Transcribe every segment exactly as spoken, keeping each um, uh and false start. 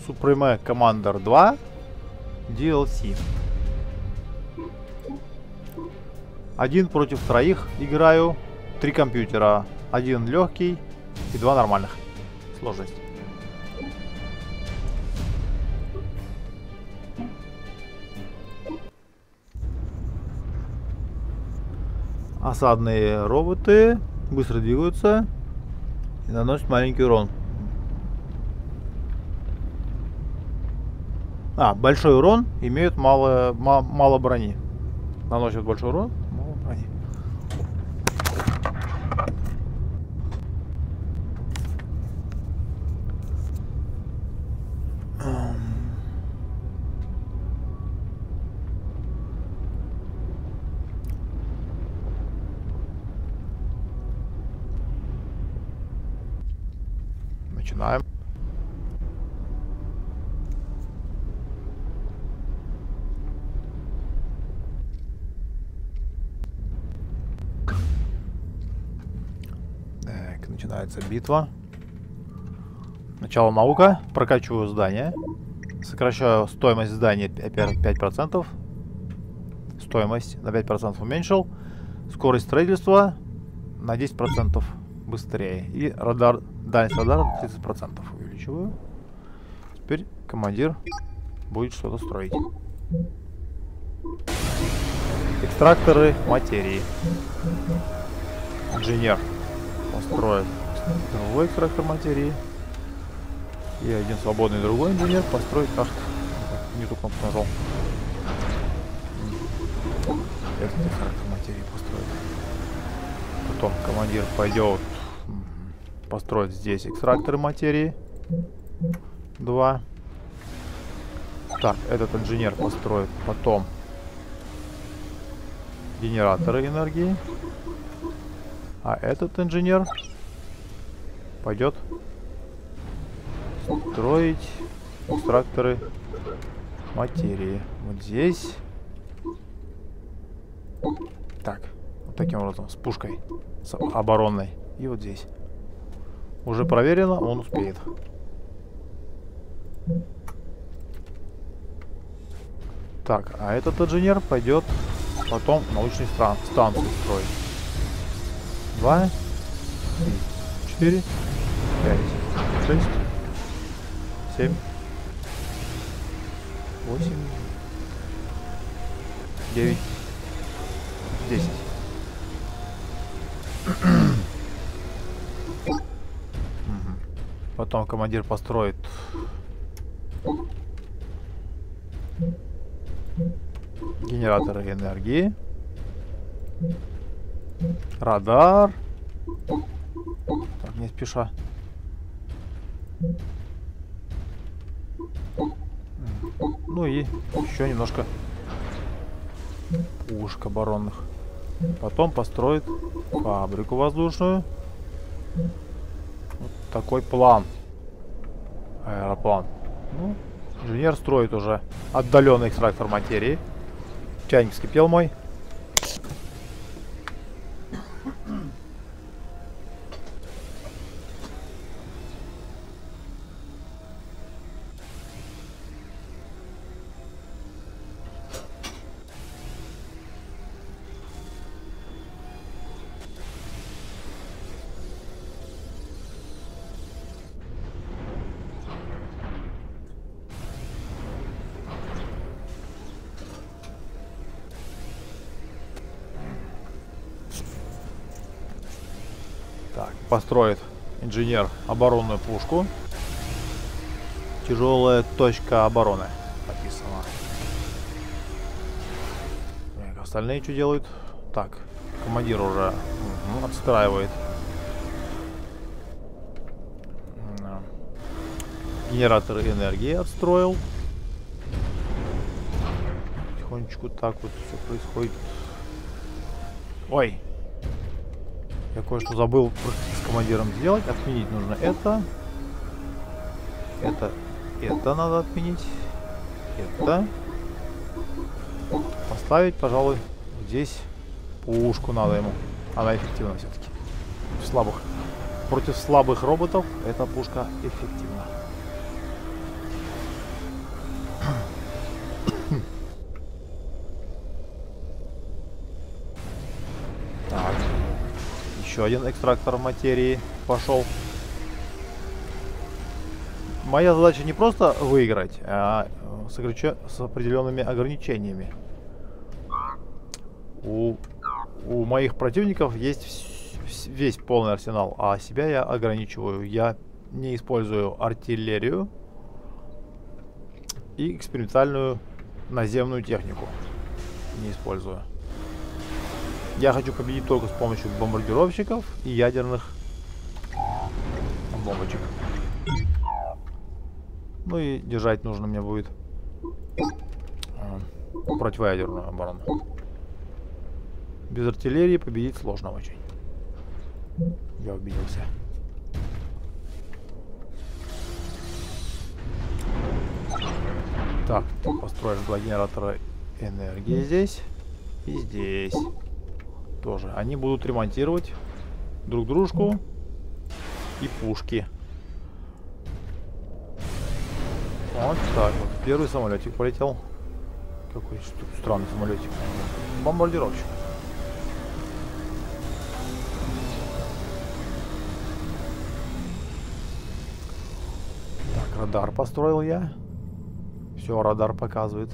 Supreme Commander два ди эл си. Один против троих играю. Три компьютера. Один легкий и два нормальных. Сложность. Осадные роботы быстро двигаются и наносят маленький урон. А, большой урон, имеют мало, ма, мало брони. Наносят большой урон, мало брони. Начинаем. Так, начинается битва. Начало наука. Прокачиваю здание. Сокращаю стоимость здания пять процентов. Стоимость на пять процентов уменьшил. Скорость строительства на десять процентов быстрее. И радар, дальность радара на тридцать процентов увеличиваю. Теперь командир будет что-то строить. Экстракторы материи. Инженер построит другой экстрактор материи. И один свободный другой инженер построит... Ах, не ту кнопку нажал. Этот экстрактор материи построит. Потом командир пойдет построить здесь экстракторы материи. Два. Так, этот инженер построит потом генераторы энергии. А этот инженер пойдет строить экстракторы материи. Вот здесь. Так, вот таким образом, с пушкой, с оборонной. И вот здесь. Уже проверено, он успеет. Так, а этот инженер пойдет потом научную станцию строить. Два, три, четыре, пять, шесть, семь, восемь, девять, десять. Потом командир построит генераторы энергии, радар. Так, не спеша. Ну и еще немножко пушек оборонных. Потом построит фабрику воздушную. Вот такой план. Аэроплан. Ну, инженер строит уже отдаленный экстрактор материи. Чайник вскипел мой. Так, построит инженер оборонную пушку. Тяжелая точка обороны написано. Так, остальные что делают? Так, командир уже угу, отстраивает генераторы энергии, отстроил. Потихонечку так вот все происходит. Ой! Я кое-что забыл с командиром сделать. Отменить нужно это. Это. Это надо отменить. Это. Поставить, пожалуй, здесь пушку надо ему. Она эффективна все-таки. Слабых. Против слабых роботов эта пушка эффективна. еще один экстрактор материи пошел. Моя задача не просто выиграть, а с, ограниче... с определенными ограничениями. У, у моих противников есть вс... весь полный арсенал, а себя я ограничиваю. Я не использую артиллерию и экспериментальную наземную технику. Не использую. Я хочу победить только с помощью бомбардировщиков и ядерных бомбочек. Ну и держать нужно мне будет э, противоядерную оборону. Без артиллерии победить сложно очень. Я убедился. Так, ты построишь два генератора энергии здесь и здесь. Тоже. Они будут ремонтировать друг дружку и пушки. Вот так вот. Первый самолетик полетел. Какой странный самолетик. Бомбардировщик. Так, радар построил я. Все, радар показывает.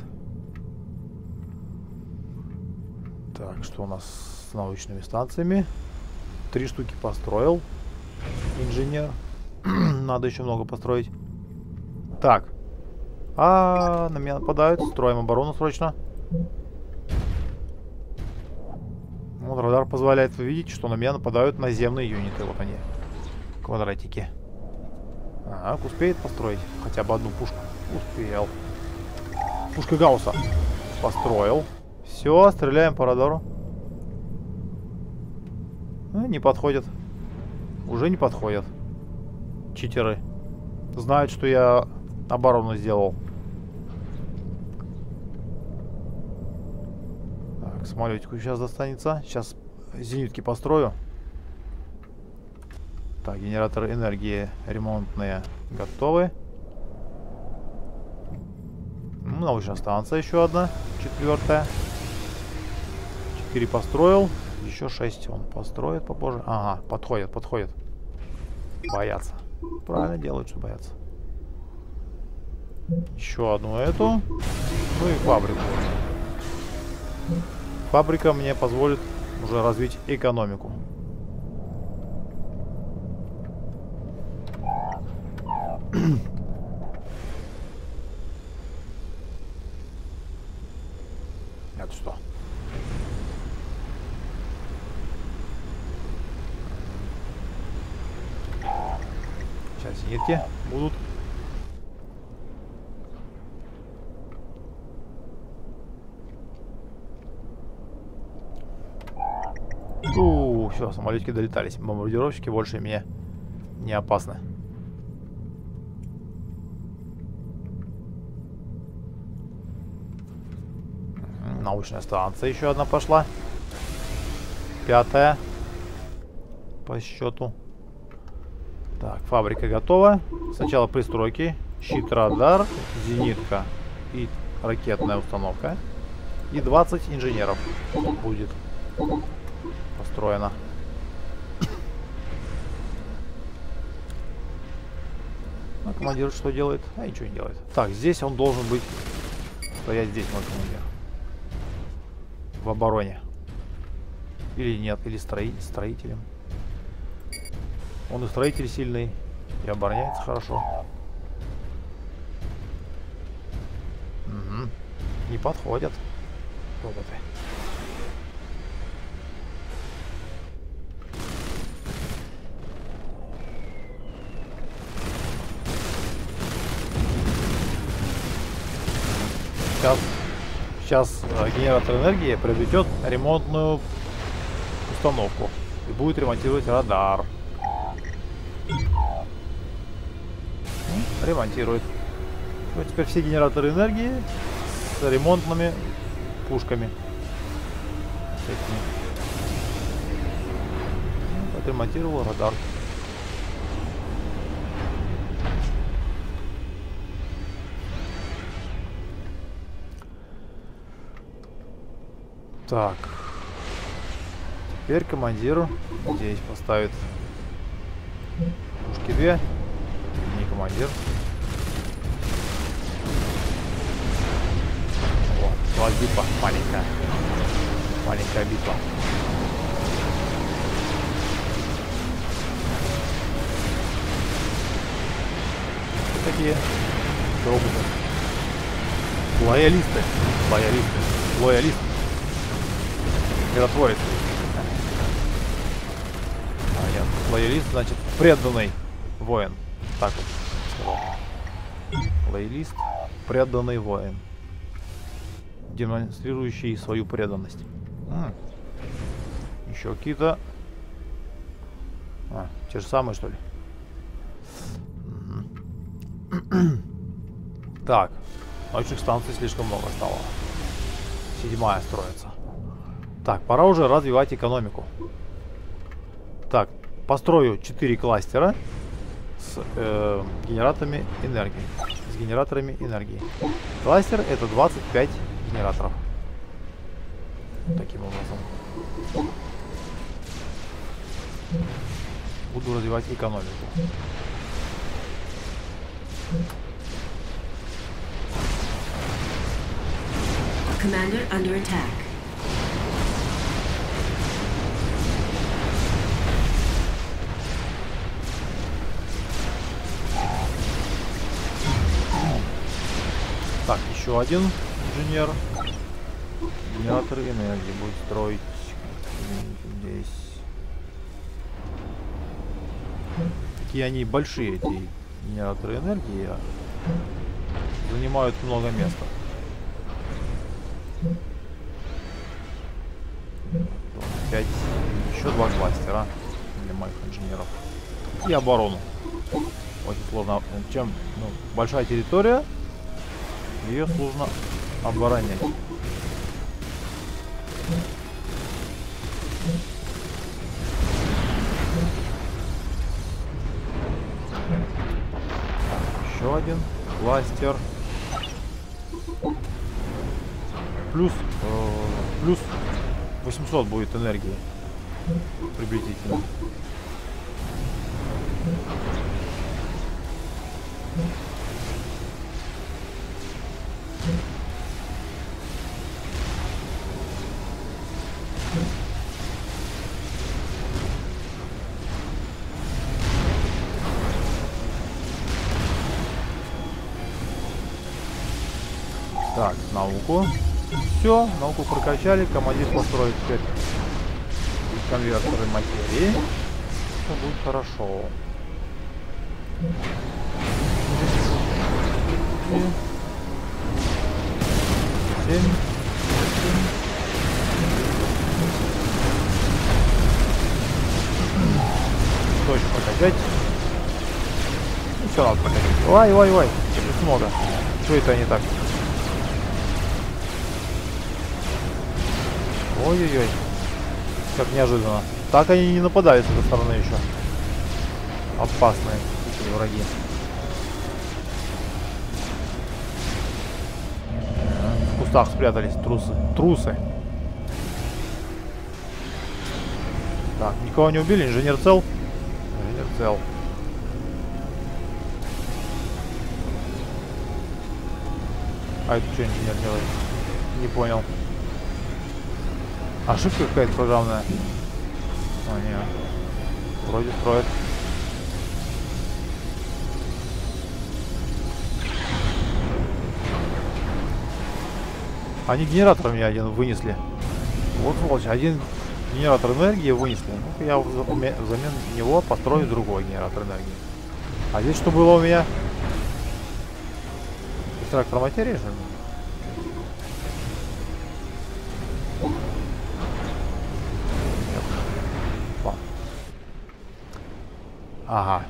Так, что у нас с научными станциями? Три штуки построил. Инженер. Надо еще много построить. Так. А, на меня нападают. Строим оборону срочно. Вот радар позволяет увидеть, что на меня нападают наземные юниты. Вот они. Квадратики. Ага, успеет построить хотя бы одну пушку. Успел. Пушка Гаусса. Построил. Все, стреляем по радару. А, не подходят. Уже не подходят. Читеры. Знают, что я оборону сделал. Так, самолетику сейчас достанется. Сейчас зенитки построю. Так, генераторы энергии ремонтные готовы. Ну, научная станция еще одна. Четвертая. Четыре построил. Еще шесть он построит попозже. Ага, подходят, подходят. Боятся. Правильно делают, что боятся. Еще одну эту. Ну и фабрику. Фабрика мне позволит уже развить экономику. Это что? Сейчас зенитки будут. У, все, самолетики долетались. Бомбардировщики больше мне не опасны. Научная станция еще одна пошла. Пятая по счету. Так, фабрика готова. Сначала пристройки. Щит, радар, зенитка и ракетная установка. И двадцать инженеров будет построено. А командир что делает? А ничего не делает. Так, здесь он должен быть. Стоять здесь мой командир. В обороне. Или нет, или строи строителем. Он и строитель сильный, и обороняется хорошо. Угу. Не подходят роботы. Сейчас, сейчас э, генератор энергии приобретет ремонтную установку и будет ремонтировать радар. Ремонтирует. Вот теперь все генераторы энергии с ремонтными пушками. Вот, отремонтировал радар. Так. Теперь командир здесь поставит пушки две. Не командир. Вот, была битва маленькая. Маленькая битва. Такие роботы. Лоялисты. Лоялисты. Лоялист. Миротворец. А нет. Лоялист, значит, преданный воин. Так вот. Лоялист. Преданный воин. Демонстрирующий свою преданность. М-м. Еще какие-то... А, те же самые, что ли? Так, научных станций слишком много стало. Седьмая строится. Так, пора уже развивать экономику. Так, построю четыре кластера с э, генераторами энергии. С генераторами энергии. Кластер это двадцать пять генераторов. Таким образом. Буду развивать экономику. Commander under attack. Так, еще один инженер. Генератор энергии будет строить здесь. Такие они большие, эти генераторы энергии. Занимают много места. Пять. Еще два кластера для моих инженеров. И оборону. Очень сложно. Чем ну, большая территория, ее сложно оборонять. Еще один кластер. Плюс, э, плюс восемьсот будет энергии. Приблизительно. Так, науку. Все, науку прокачали. Командир построит теперь конвертеры материи. Все будет хорошо. Семь. Точно прокачать. Ну, все надо прокачать. Ой, ой, ой. Здесь много. Что это не так? Ой-ой-ой. Как неожиданно. Так они не нападают с этой стороны еще. Опасные эти враги. В кустах спрятались трусы. Трусы. Так, никого не убили. Инженер цел? Инженер цел. А это что инженер делает? Не понял. Ошибка какая-то программная. А, нет. Вроде строит. Они генератор меня один вынесли. Вот сволочь, один генератор энергии вынесли. Ну-ка я взамен него построю другой генератор энергии. А здесь что было у меня? Экстрактор материи, что ли? Ага.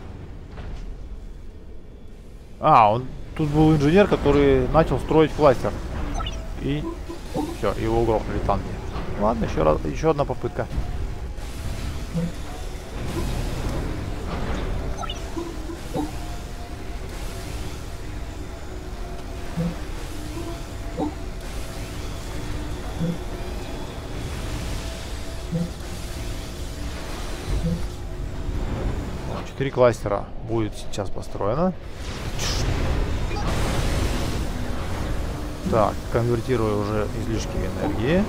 А, он тут был инженер, который начал строить кластер. И все, его грохнули танки. Ладно, еще раз, еще одна попытка. Три кластера будет сейчас построено. Так, конвертирую уже излишки энергии.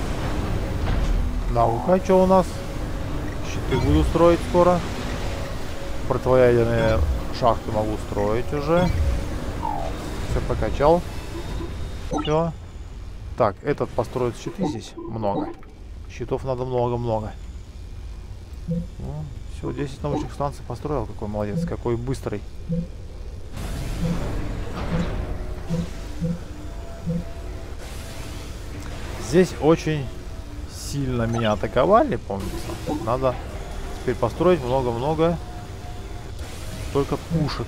Наука, что у нас? Щиты буду строить скоро. Противоядерные шахты могу строить уже. Все прокачал. Все. Так, этот построит щиты здесь много. Щитов надо много-много. Ну, все, десять научных станций построил. Какой молодец, какой быстрый. Здесь очень сильно меня атаковали, помнится. Надо теперь построить много-много только пушек.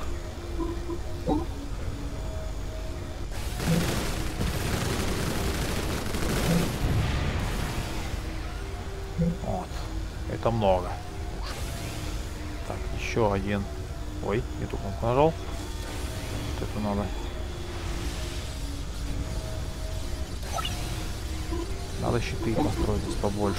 Вот. Это много пушек. Так, еще один. Ой, не ту кнопку нажал. Вот это надо. Надо щиты построить здесь побольше.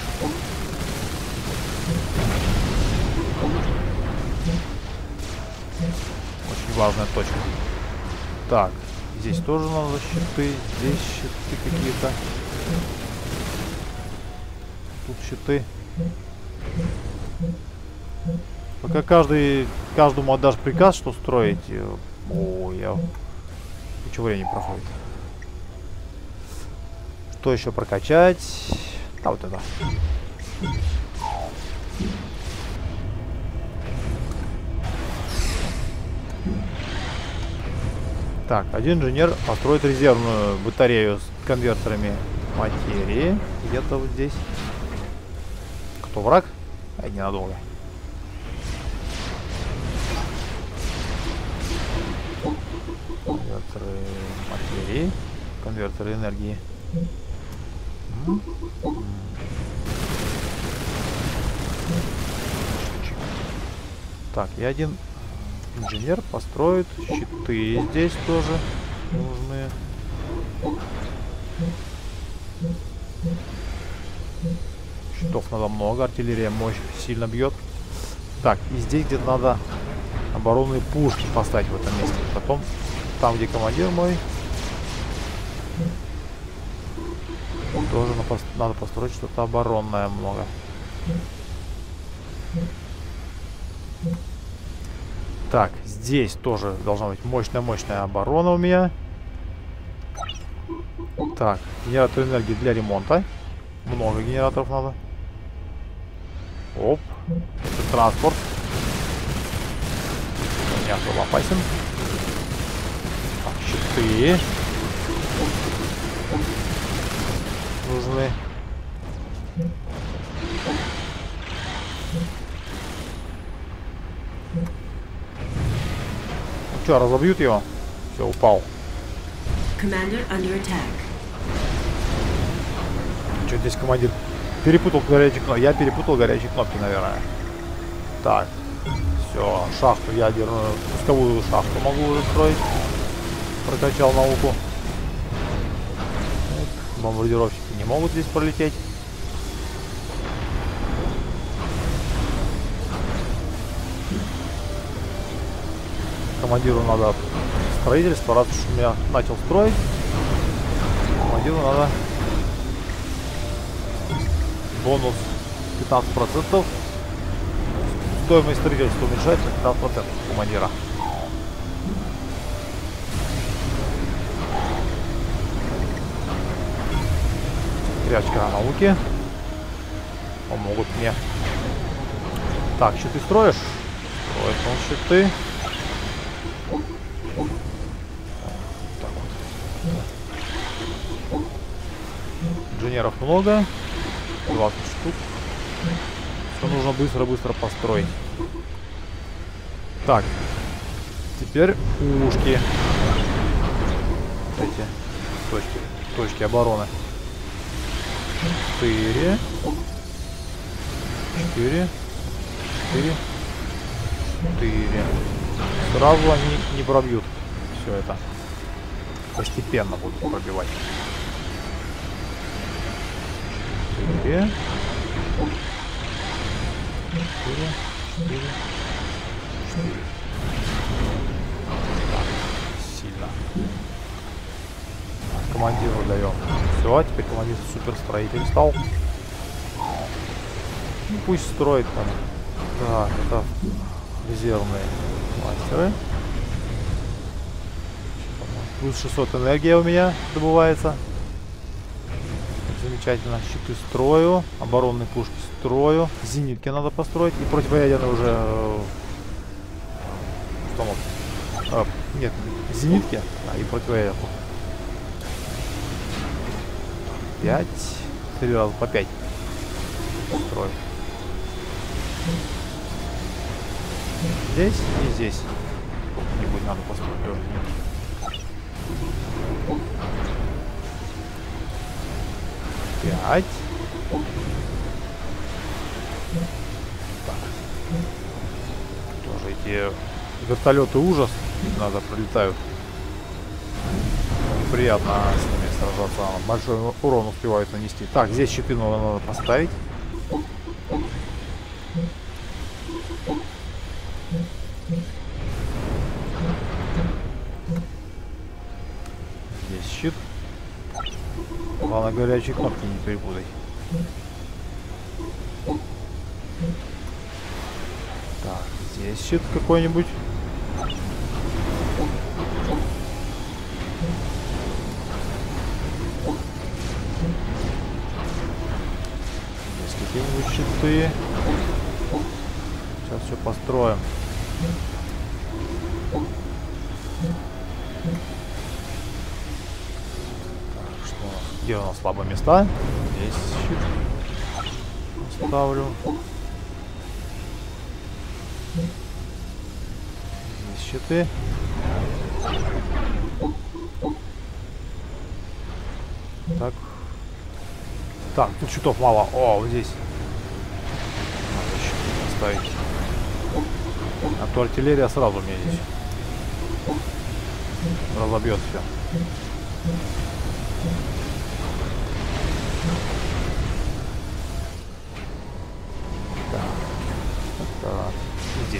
Очень важная точка. Так, здесь тоже надо щиты. Здесь щиты какие-то. Тут щиты. Пока каждый, каждому отдашь приказ, что строить. О, я... Куча времени проходит. Что еще прокачать? А вот это. Так, один инженер построит резервную батарею с конвертерами материи. Где-то вот здесь. Кто враг? А, ненадолго. Конвертеры материи. Конвертеры энергии. Так, и один инженер построит щиты здесь тоже нужны. Щитов надо много, артиллерия мощь сильно бьет. Так, и здесь где-то надо оборонные пушки поставить в этом месте. Потом там, где командир мой, тоже надо построить что-то оборонное много. Так, здесь тоже должна быть мощная-мощная оборона у меня. Так, генератор энергии для ремонта. Много генераторов надо. Оп. Это транспорт. Не особо опасен. Так, щиты. Нужны. Ну что, разобьют его? Все, упал. Что здесь командир? Перепутал горячие кнопки. Я перепутал горячие кнопки, наверное. Так. Все, шахту ядерную, пусковую шахту могу уже строить. Прокачал науку. Бомбардировщики не могут здесь пролететь. Командиру надо строительство, раз уж у меня начал строить. Командиру надо бонус пятнадцать процентов. Стоимость строительства уменьшается на пятнадцать процентов командира. Прячка науки помогут мне. Так, щиты строишь? Строит он щиты. Так вот. Инженеров много. двадцать штук. Все нужно быстро-быстро построить. Так. Теперь пушки. Эти точки, точки обороны. Четыре. Четыре. Четыре. Четыре. Сразу они не пробьют все это. Постепенно будут пробивать. Четыре. Четыре. Четыре. Сильно. Командиру даем. Все, теперь командир суперстроитель стал. Ну, пусть строит там. Так, это резервные мастеры. Плюс шестьсот энергия у меня добывается. Замечательно. Щиты строю. Оборонные пушки строю. Зенитки надо построить. И противоядерные уже... Что мог? А, нет, зенитки. А, и противоядерку. Пять. Три раза по пять. Строю. Здесь и здесь. Сколько-нибудь надо построить. Пять. Так. Тоже эти вертолеты ужас. Надо пролетают. Неприятно с ними сражаться. Большой урон успевают нанести. Так, здесь щиты надо, надо поставить. Здесь щит. Главное, горячие кнопки не перепутай. Так, здесь щит какой-нибудь. Здесь какие-нибудь щиты. Сейчас все построим. Где у нас слабые места? Здесь щит ставлю. Здесь щиты. Так. Так, тут щитов мало. О, вот здесь. Надо щиты поставить. А то артиллерия сразу мне здесь разобьет все. Так, здесь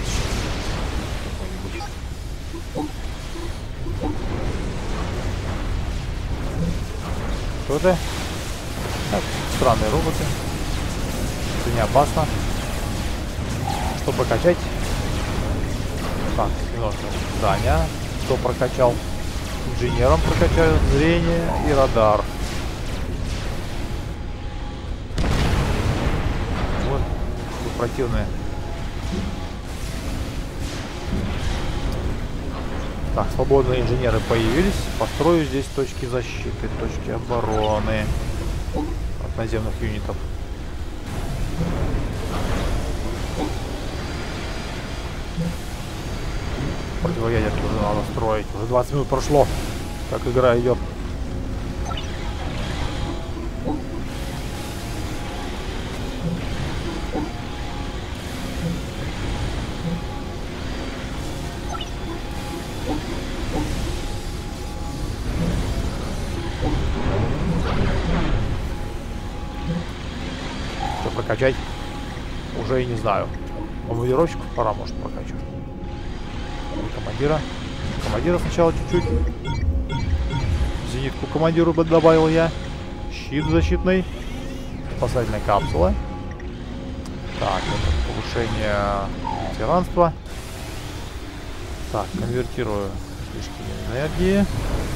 что это? Так, странные роботы. Это не опасно. Что прокачать? Так, немножко здания. Что прокачал? Инженером прокачают зрение и радар. Вот противные. Так, свободные инженеры появились. Построю здесь точки защиты, точки обороны от наземных юнитов. Противоядерки уже надо строить. Уже двадцать минут прошло, как игра идет. Что прокачать? Уже и не знаю. Бомбардировщик пора, может, прокачивать. Командира. Командира сначала чуть-чуть. Зенитку командиру добавил я. Щит защитный. Спасательная капсула. Так, это повышение тиранства. Так, конвертирую излишки энергии.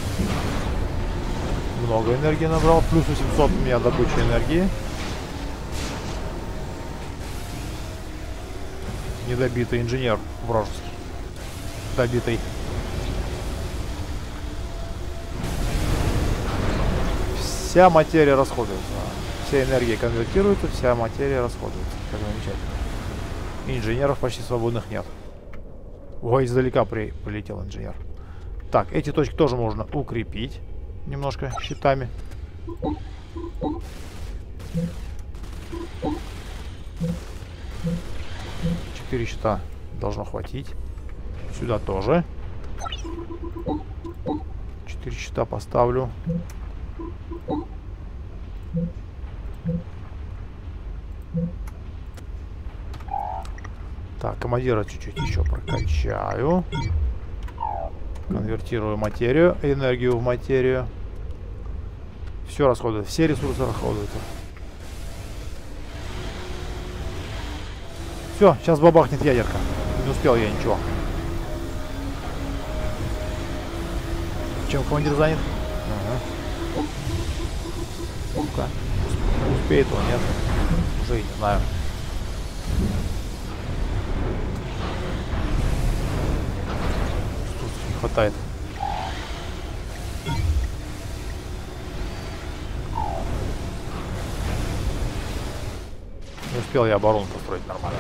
Много энергии набрал. Плюс восемьсот у меня добыча энергии. Недобитый инженер вражеский. Добитый. Вся материя расходуется. Вся энергия конвертируется, вся материя расходуется. Как замечательно. Инженеров почти свободных нет. Ой, издалека при... прилетел инженер. Так, эти точки тоже можно укрепить немножко щитами. Четыре щита должно хватить. Сюда тоже. Четыре щита поставлю. Так, командира чуть-чуть еще прокачаю. Конвертирую материю, энергию в материю. Все расходуется, все ресурсы расходуются. Все, сейчас бабахнет ядерка. Не успел я ничего. Чем командир занят? Ага. Ну-ка. Успеет он, нет? Уже и не знаю. Тут не хватает. Не успел я оборону построить нормально.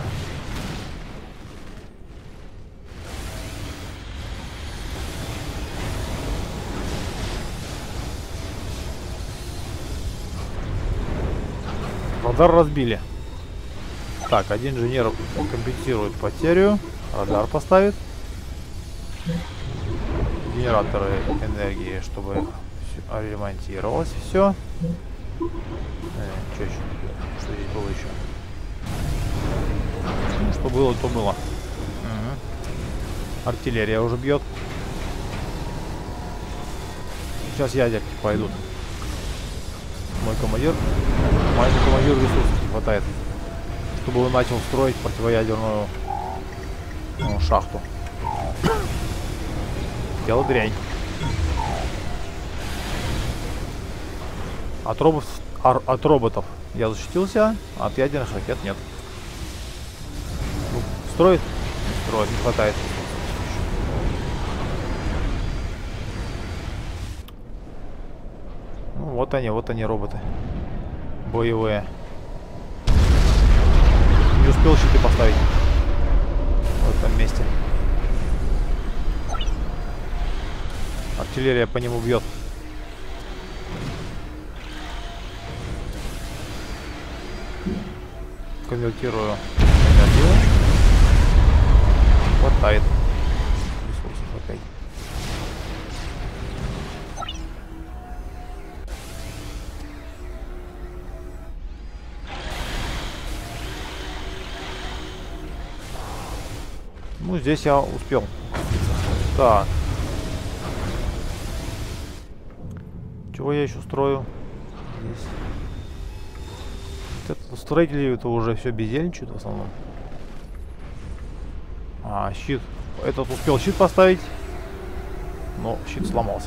Радар разбили. Так, один инженер компенсирует потерю. Радар поставит. Генераторы энергии, чтобы ремонтировалось все. Э, что еще? Что здесь было еще? Ну, что было, то было. Угу. Артиллерия уже бьет. Сейчас ядерки пойдут. Мой командир. Моему командиру ресурсов не хватает, чтобы он начал строить противоядерную ну, шахту. Дело дрянь. От роботов, от роботов я защитился, а от ядерных ракет нет. Ну, строит? Строит, не хватает. Ну, вот они, вот они, роботы. Боевые. Не успел щиты поставить в этом месте. Артиллерия по нему бьет. Конвертирую энергию. Хватает. Ресурсов опять. Ну, здесь я успел. Так. Чего я еще строю? Здесь. Вот это, строители это уже все бездельничают в основном. А, щит. Этот успел щит поставить, но щит сломался.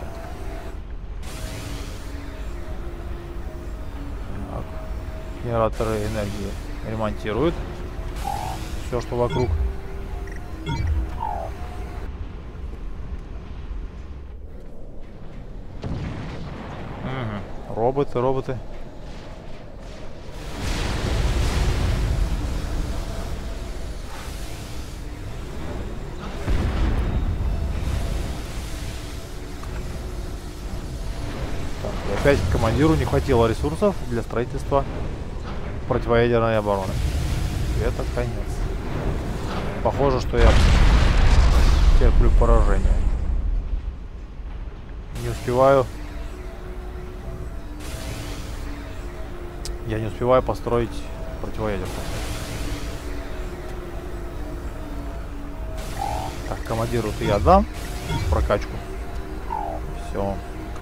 Так. Генераторы энергии ремонтируют. Все, что вокруг. Угу. Роботы, роботы. Так, и опять командиру не хватило ресурсов для строительства противоядерной обороны. И это конец. Похоже, что я терплю поражение. Не успеваю. Я не успеваю построить противоядерку. Так, командиру-то я дам прокачку. Все.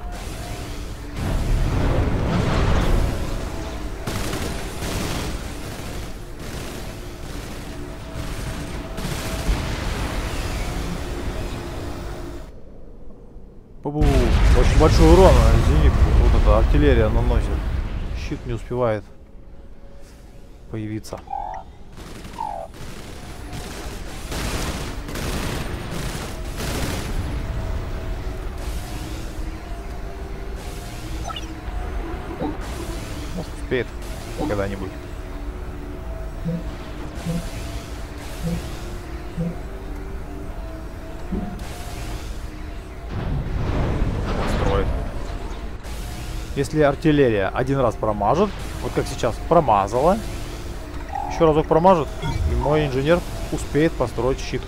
Бу-бу. Очень большой урон, извини, вот эта артиллерия наносит. Щит не успевает появиться. Может, успеет когда-нибудь. Строит. Если артиллерия один раз промажет, вот как сейчас промазала, еще разок промажет, и мой инженер успеет построить щит.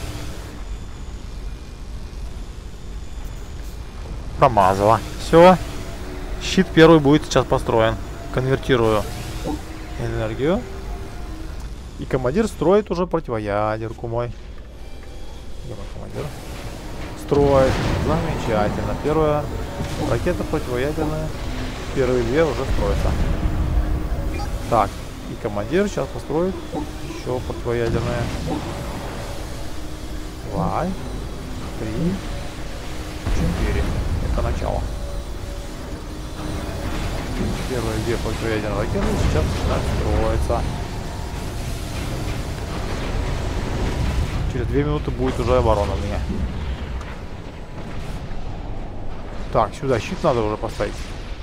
Промазала. Все. Щит первый будет сейчас построен. Конвертирую энергию. И командир строит уже противоядерку мой. Где мой командир? Строит. Замечательно. Первая ракета противоядерная. Первые две уже строятся. Так. И командир сейчас построит еще противоядерная. Два. Три. Четыре. Это начало. Первые две противоядерные ракеты сейчас начинают строиться. Через две минуты будет уже оборона у меня. Так, сюда щит надо уже поставить.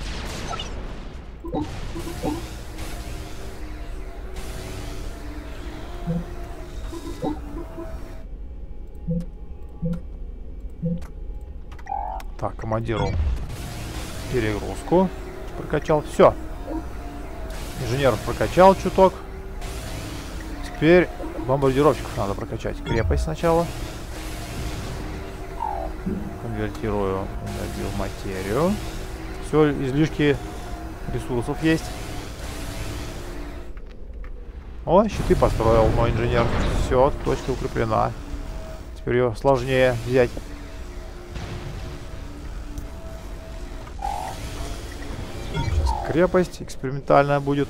Так, командиру перегрузку прокачал. Все. Инженеров прокачал чуток. Теперь бомбардировщиков надо прокачать. Крепость сначала. Конвертирую энергию в материю. Все, излишки ресурсов есть. О, щиты построил мой инженер. Все, точка укреплена. Теперь ее сложнее взять. Сейчас крепость экспериментальная будет.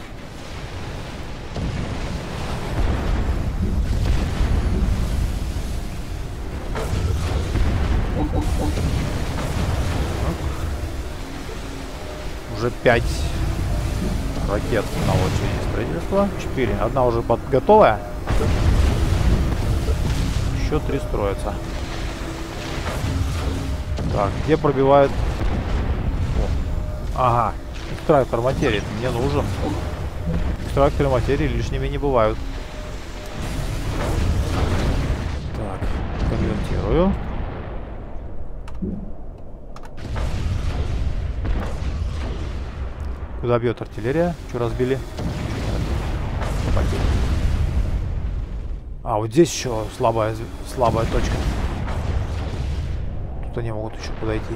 Уже пять ракет на очереди строительства. четыре. Одна уже под... готовая. Еще три строятся. Так, где пробивают? О. Ага. Экстрактор материи. Мне нужен. Экстракторы материи лишними не бывают. Так, конвертирую. Куда бьет артиллерия? Что разбили? А, вот здесь еще слабая, слабая точка. Тут они могут еще подойти.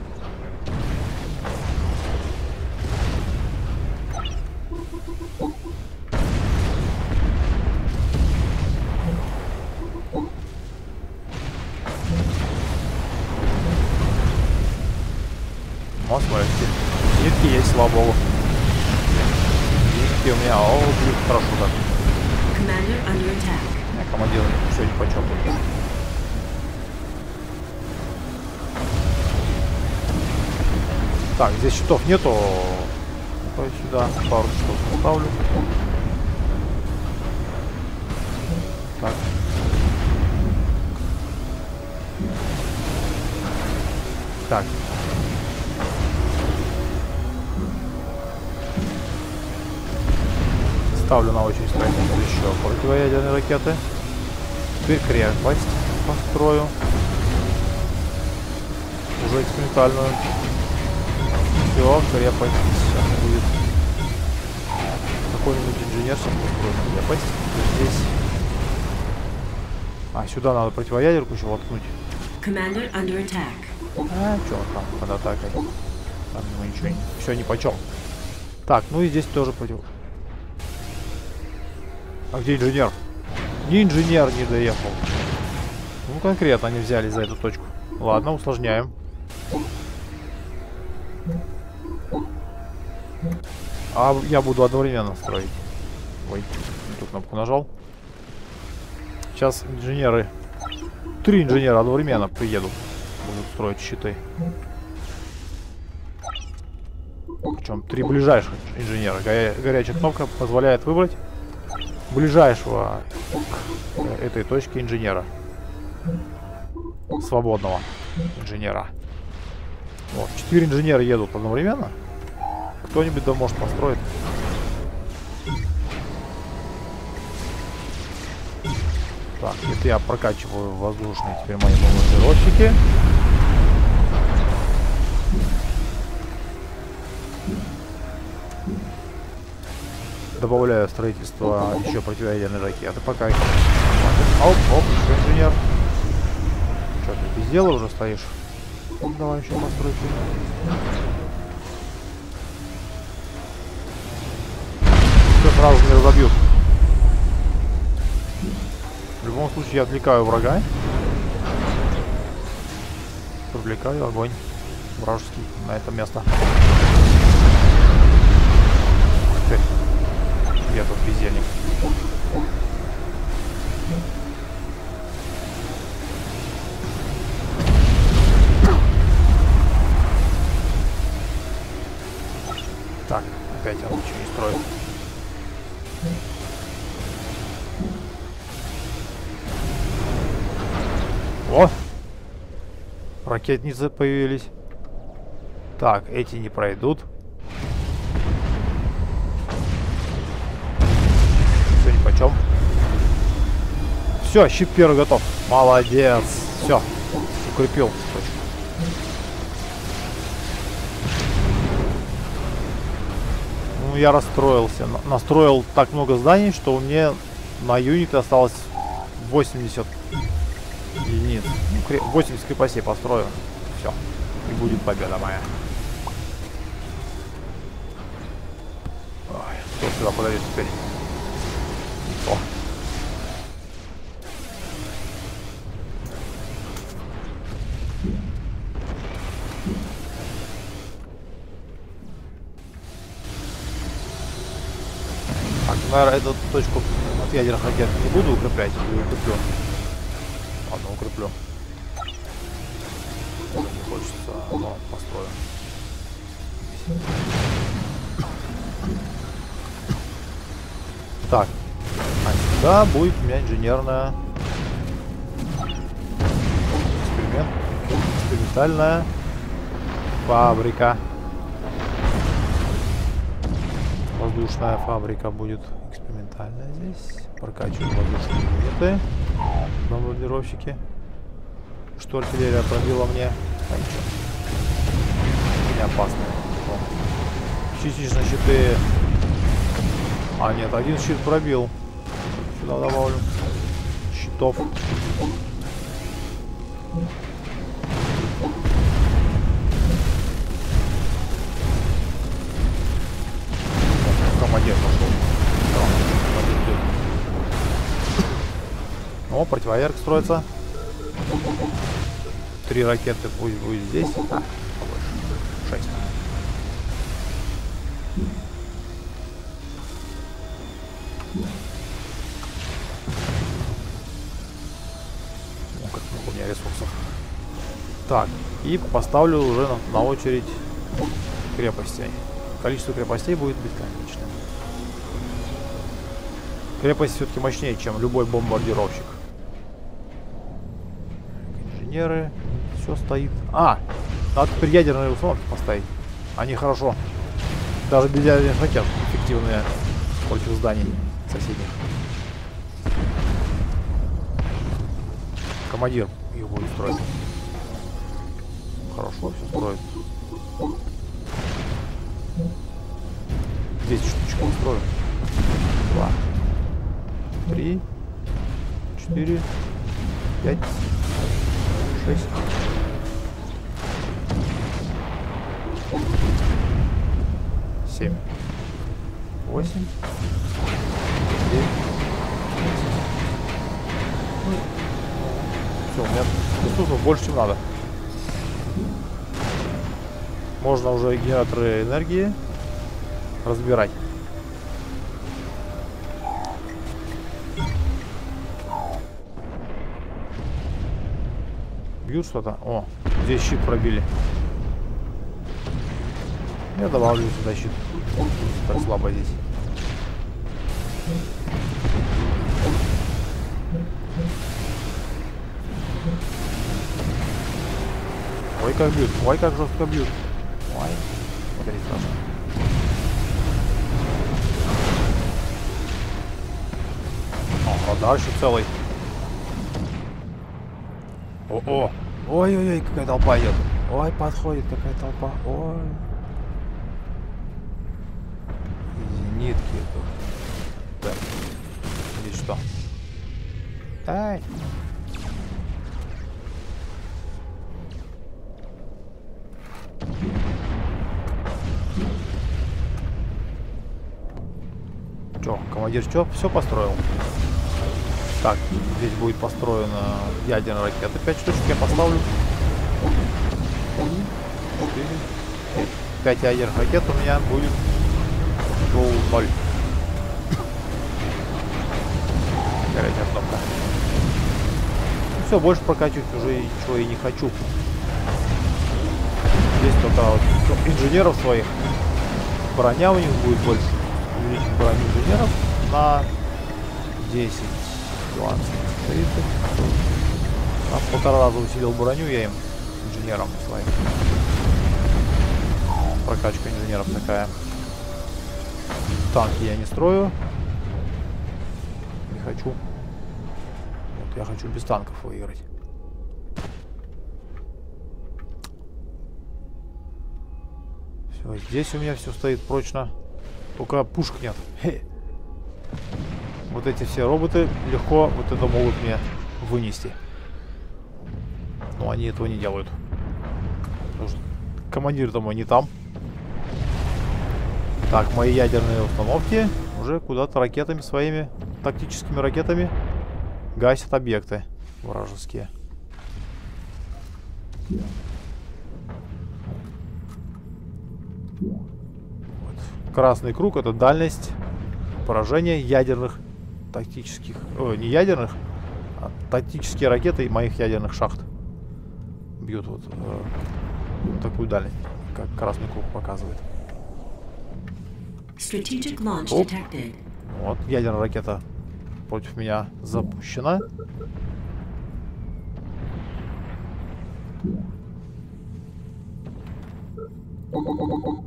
Вот, смотрите. Нитки есть, слава богу. Нитки у меня, о, блин, хорошо так. Я командир, все не почем. Так, здесь щитов нету. Давай сюда пару щитов поставлю. Так. Так. Ставлю на очередь строительство еще противоядерные ракеты. Теперь крепость построю. Уже экспериментальную. Все, крепость сейчас будет. Какой-нибудь инженер сейчас построит крепость. Здесь. А, сюда надо противоядерку еще воткнуть. А, что там под атакой? Там ему ничего не... Все, ни почем. Так, ну и здесь тоже против... А где инженер? Ни инженер не доехал. Ну, конкретно они взяли за эту точку. Ладно, усложняем. А я буду одновременно строить. Ой, не ту кнопку нажал. Сейчас инженеры... Три инженера одновременно приедут. Будут строить щиты. Причем три ближайших инженера. Горя... Горячая кнопка позволяет выбрать ближайшего к этой точке инженера. Свободного инженера. Вот, четыре инженера едут одновременно. Кто-нибудь да может построить. Так, это я прокачиваю воздушные теперь мои бомбардировщики. Добавляю строительство еще противоядерной ракеты. Пока их... Оп, оп, еще инженер. Что, ты без дела уже стоишь? Ну, давай еще постройки. Все сразу не разобьют. В любом случае я отвлекаю врага. Привлекаю огонь вражеский на это место. Ты. Я тут бездельник. Так, опять он ничего не строит. О! Ракетницы появились. Так, эти не пройдут. Все нипочем. Все, щит первый готов. Молодец. Все. Укрепил точку. Ну, я расстроился. Настроил так много зданий, что у меня на юниты осталось восемьдесят единиц. восемьдесят крепостей построю. Все. И будет победа моя. Ой, кто сюда подойдет теперь? О. Так, наверное, эту точку от ядерных ракет не буду укреплять, или укреплю. Ладно, укреплю. Не хочется, но построю. Так, а сюда будет у меня инженерная эксперимент, экспериментальная фабрика. Воздушная фабрика будет экспериментальная здесь. Прокачиваю воздушные юниты. Бомбардировщики. Что артиллерия пробила мне? А ничего. Не опасно. Частично щиты. А нет, один щит пробил. Сюда добавлю щитов. Командир пошел. О, противоярк строится. Три ракеты пусть будет здесь. А, побольше. Шесть. О, как много у меня ресурсов. Так, и поставлю уже на, на очередь крепостей. Количество крепостей будет бесконечным. Крепость все-таки мощнее, чем любой бомбардировщик. Инженеры. Все стоит. А! Надо теперь ядерные установки поставить. Они хорошо. Даже без ядерных ракет эффективные против зданий соседних. Командир их будет строить. Хорошо все строит. десять штучек устрою. Два. Три. Четыре. Пять. Шесть. Семь. Восемь. Девять. Все, у меня ресурсов больше, чем надо. Можно уже генераторы энергии разбирать. Бьют что-то. О, здесь щит пробили. Я добавлю сюда щит. Так слабо здесь. Ой, как бьют. Ой, как жестко бьют. Ой, смотри, страшно. О, радар еще целый. О-о! Ой-ой-ой, какая толпа идет. Ой, подходит какая толпа. Ой. Зенитки тут. Так. Здесь что? Ай. Чё, командир, что? Все построил? Так, здесь будет построена ядерная ракета. Пять штучек я поставлю. Пять ядерных ракет у меня будет ноль. Горячая кнопка. Ну, все, больше прокачивать уже ничего и не хочу. Здесь только вот инженеров своих. Броня у них будет больше. Увеличить броню инженеров на десять, двадцать, тридцать. А в полтора раза усилил броню я им, инженерам своим. Прокачка инженеров такая. Танки я не строю. Не хочу. Вот я хочу без танков выиграть. Все, здесь у меня все стоит прочно. Только пушек нет. Хе. Вот эти все роботы легко вот это могут мне вынести. Но они этого не делают. Потому что командир-то мой не там. Так, мои ядерные установки уже куда-то ракетами своими, тактическими ракетами гасят объекты вражеские. Вот. Красный круг — это дальность поражения ядерных тактических, о, не ядерных, а тактические ракеты моих ядерных шахт. Бьют вот э, такую дальность, как красный круг показывает. Оп. Вот, ядерная ракета против меня запущена. Угу.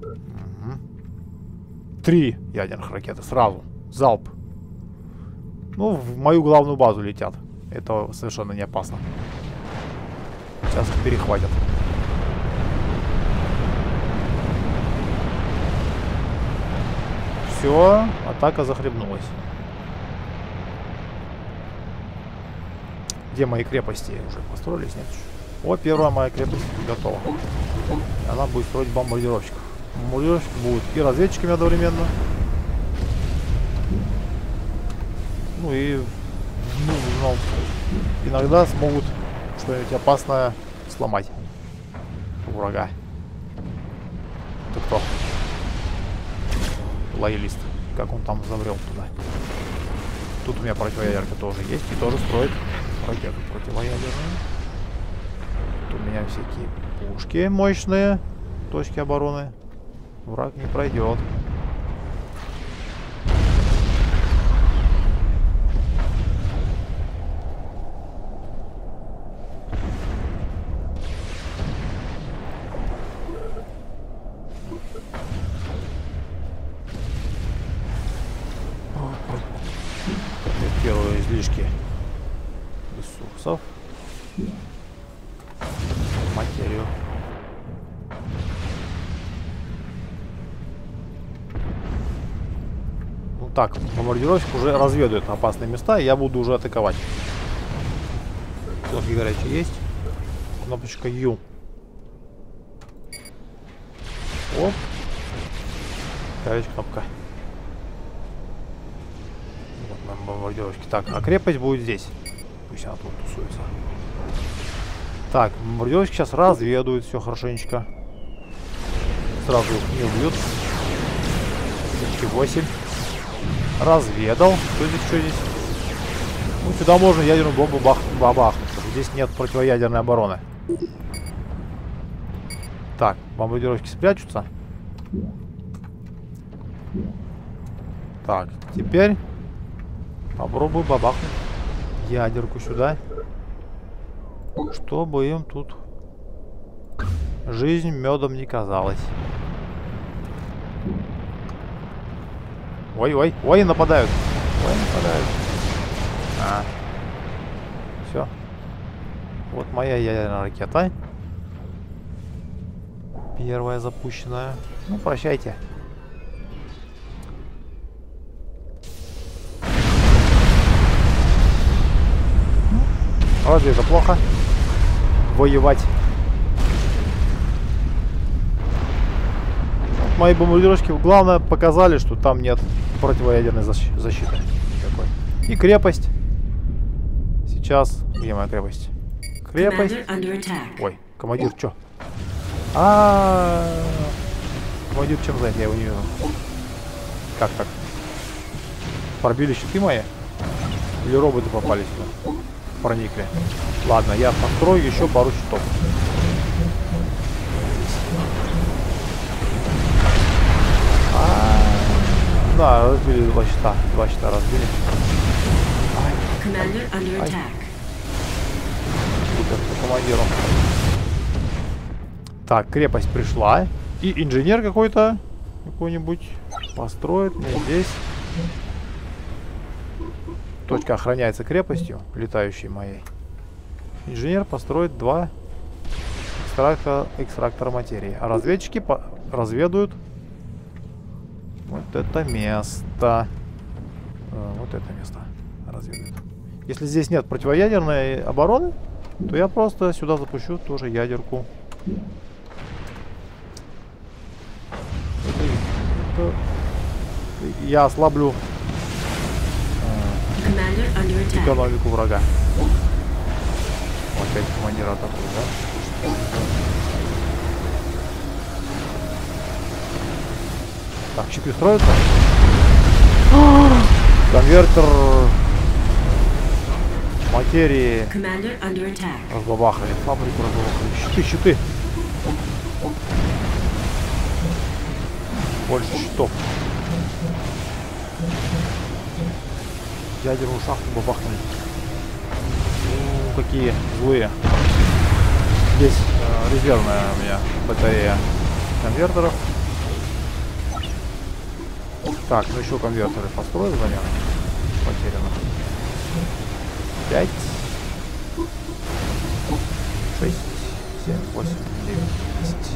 Три ядерных ракеты сразу. Залп. Ну, в мою главную базу летят. Это совершенно не опасно. Сейчас их перехватят. Все, атака захлебнулась. Где мои крепости? Уже построились, нет? О, первая моя крепость готова. Она будет строить бомбардировщиков. Бомбардировщики будут и разведчиками одновременно. Ну и ну, ну, иногда смогут что-нибудь опасное сломать у врага. Это кто? Лоялист. Как он там забрел туда. Тут у меня противоядерка тоже есть. И тоже строит ракеты противоядерные. Тут у меня всякие пушки мощные. Точки обороны. Враг не пройдет. Первые излишки ресурсов. Материю. Ну так, бомбардировщик уже разведывает опасные места, и я буду уже атаковать. Кнопки горячие есть. Кнопочка Ю. Оп. Горячая кнопка. Бомбардировки. Так, а крепость будет здесь. Пусть она тут тусуется. Так, бомбардировки сейчас разведают все хорошенечко. Сразу их не убьют. восемь. Разведал. Что здесь, что здесь? Ну, сюда можно ядерную бомбу бах бабахнуть. Здесь нет противоядерной обороны. Так, бомбардировки спрячутся. Так, теперь попробую бабахнуть ядерку сюда, чтобы им тут жизнь медом не казалась. Ой-ой, ой, нападают. Ой, нападают. А. Все. Вот моя ядерная ракета. Первая запущенная. Ну, прощайте. Разве это плохо? Воевать. Вот мои бомбардировщики, главное, показали, что там нет противоядерной защ защиты никакой. И крепость Сейчас. Где моя крепость? Крепость. Commander under attack. Ой, командир, чё? А, командир чем занят? Я его не вижу. Как так? Пробили щиты мои? Или роботы попали сюда? Проникли. Ладно, я построю еще пару щитов. А, да, разбили два щита. Два щита разбили. Commander under attack. Супер, по командиру. Так, крепость пришла. И инженер какой-то, какой-нибудь, построит мне здесь. Точка охраняется крепостью, летающей моей. Инженер построит два экстрактора, экстрактора материи. А разведчики по разведают вот это место. А, вот это место разведают. Если здесь нет противоядерной обороны, то я просто сюда запущу тоже ядерку. Это, это, я ослаблю э, экономику врага. Опять командир атакует, да? Так, щиты строятся. Конвертер материи разбабахали, фабрику разбабахали. Щиты, щиты. Больше щитов. Ядерную шахту бабахнули. Ну, какие злые. Здесь э, резервная у меня батарея конвертеров. Так, ну еще конвертеры построил за меня. Потеряно. Пять. Шесть. Семь. Восемь. Девять. Десять.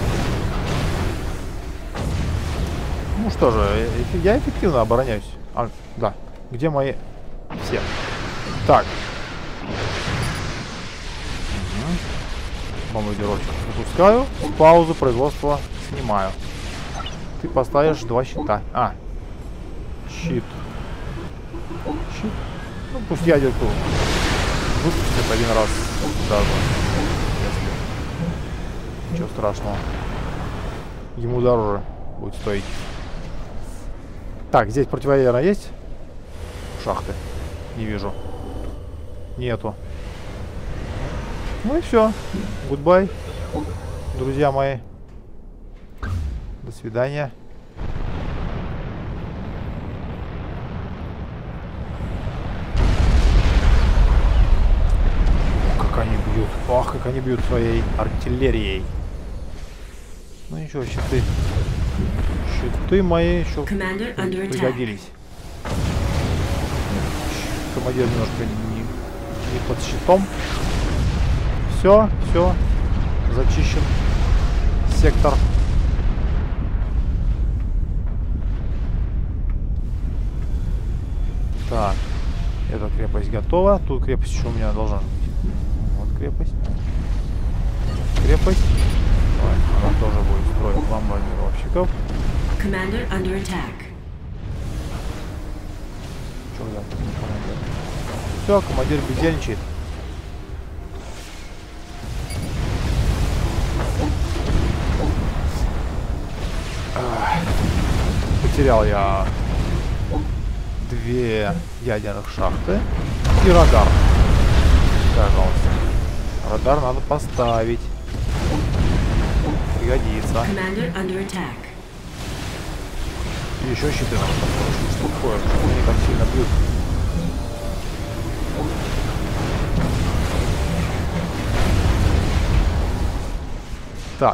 Ну что же, я эффективно обороняюсь. А, да. Где мои... Все. Так. Угу. Бомбардировщик запускаю. Паузу производства снимаю. Ты поставишь два щита. А. Щит. Щит. Ну пусть ядерку выпустит один раз даже. Если... Ничего страшного. Ему дороже будет стоить. Так, здесь противоядерная есть? Шахты. Не вижу. Нету. Ну и все. Гудбай, друзья мои. До свидания. Как они бьют. Ах, как они бьют своей артиллерией. Ну ничего, щиты. Щиты мои еще пригодились. Командир немножко не, не под щитом. Все, все. Зачищен сектор. Так. Эта крепость готова. Тут крепость еще у меня должна быть. Вот крепость. Крепость. Давай, она тоже будет строить бомбардировщиков. Commander under attack. Что я тут не командир? Все, командир бездельничает. Потерял я две ядерных шахты и радар. Пожалуйста. Радар надо поставить. Пригодится. И еще щиты надо поставить. Что такое? Что они так сильно бьют? Так.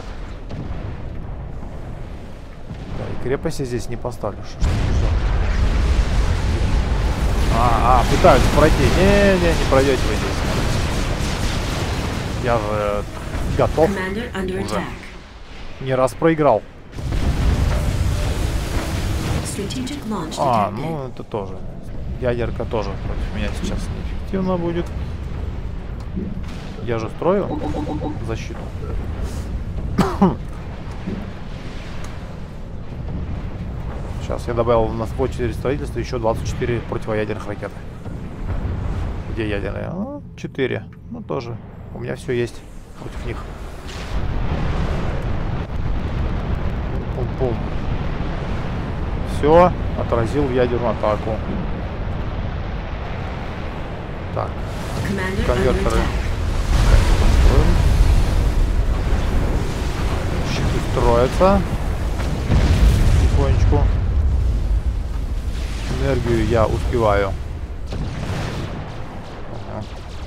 Да, и крепости здесь не поставлю. Что, что, что? А, а, пытаются пройти. Не-не, не пройдете вы здесь. Я же готов уже. Не раз проиграл. А, ну это тоже. Ядерка тоже против меня сейчас неэффективно будет. Я же строю защиту. Сейчас я добавил на свой четыре строительства еще двадцать четыре противоядерных ракеты. Где ядерные? Ну, четыре. Ну, тоже. У меня все есть против них. Пум-пум. Все, отразил ядерную атаку. Так. Конвертеры. Щиты строятся. Потихонечку. Энергию я успеваю. Ага.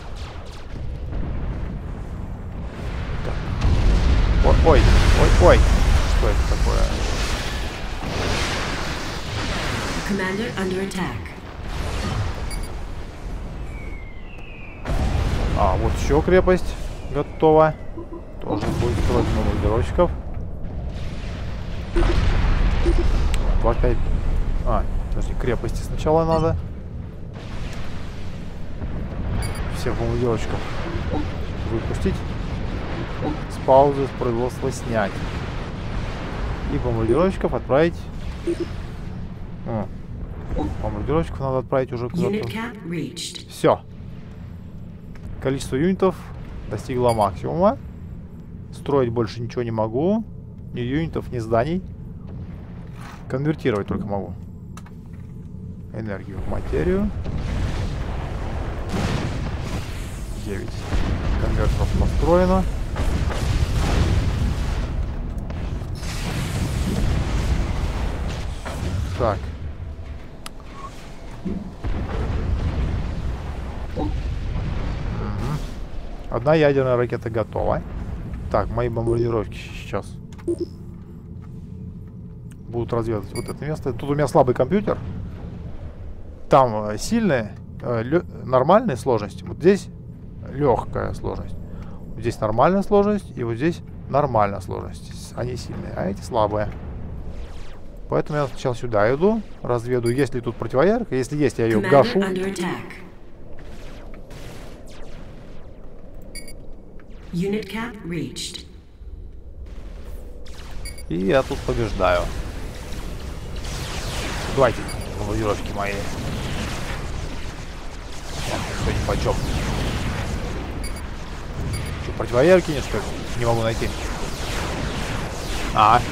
Ой, ой, ой, ой. Что это такое? Commander under attack. А, вот еще крепость готова. Тоже будет строить бомбардировщиков. двадцать пять. А, подожди, крепости сначала надо. Всех бомбардировщиков выпустить. С паузы с производства снять. И бомбардировщиков отправить. О, бомбардировщиков надо отправить уже куда-то. Все. Количество юнитов достигло максимума. Строить больше ничего не могу. Ни юнитов, ни зданий. Конвертировать только могу. Энергию в материю. девять. Конвертеров построено. Так. Угу. Одна ядерная ракета готова. Так, мои бомбардировки сейчас будут разведывать вот это место. Тут у меня слабый компьютер. Там э, сильная, э, нормальная сложность. Вот здесь легкая сложность. Вот здесь нормальная сложность. И вот здесь нормальная сложность. Они сильные, а эти слабые. Поэтому я сначала сюда иду. Разведу, есть ли тут противоярка. Если есть, я ее гашу. Unit cap reached. И я тут побеждаю. Давайте, бомбардировки мои. Все нипочем. Что, противоярки нет, что ли? Не могу найти. А.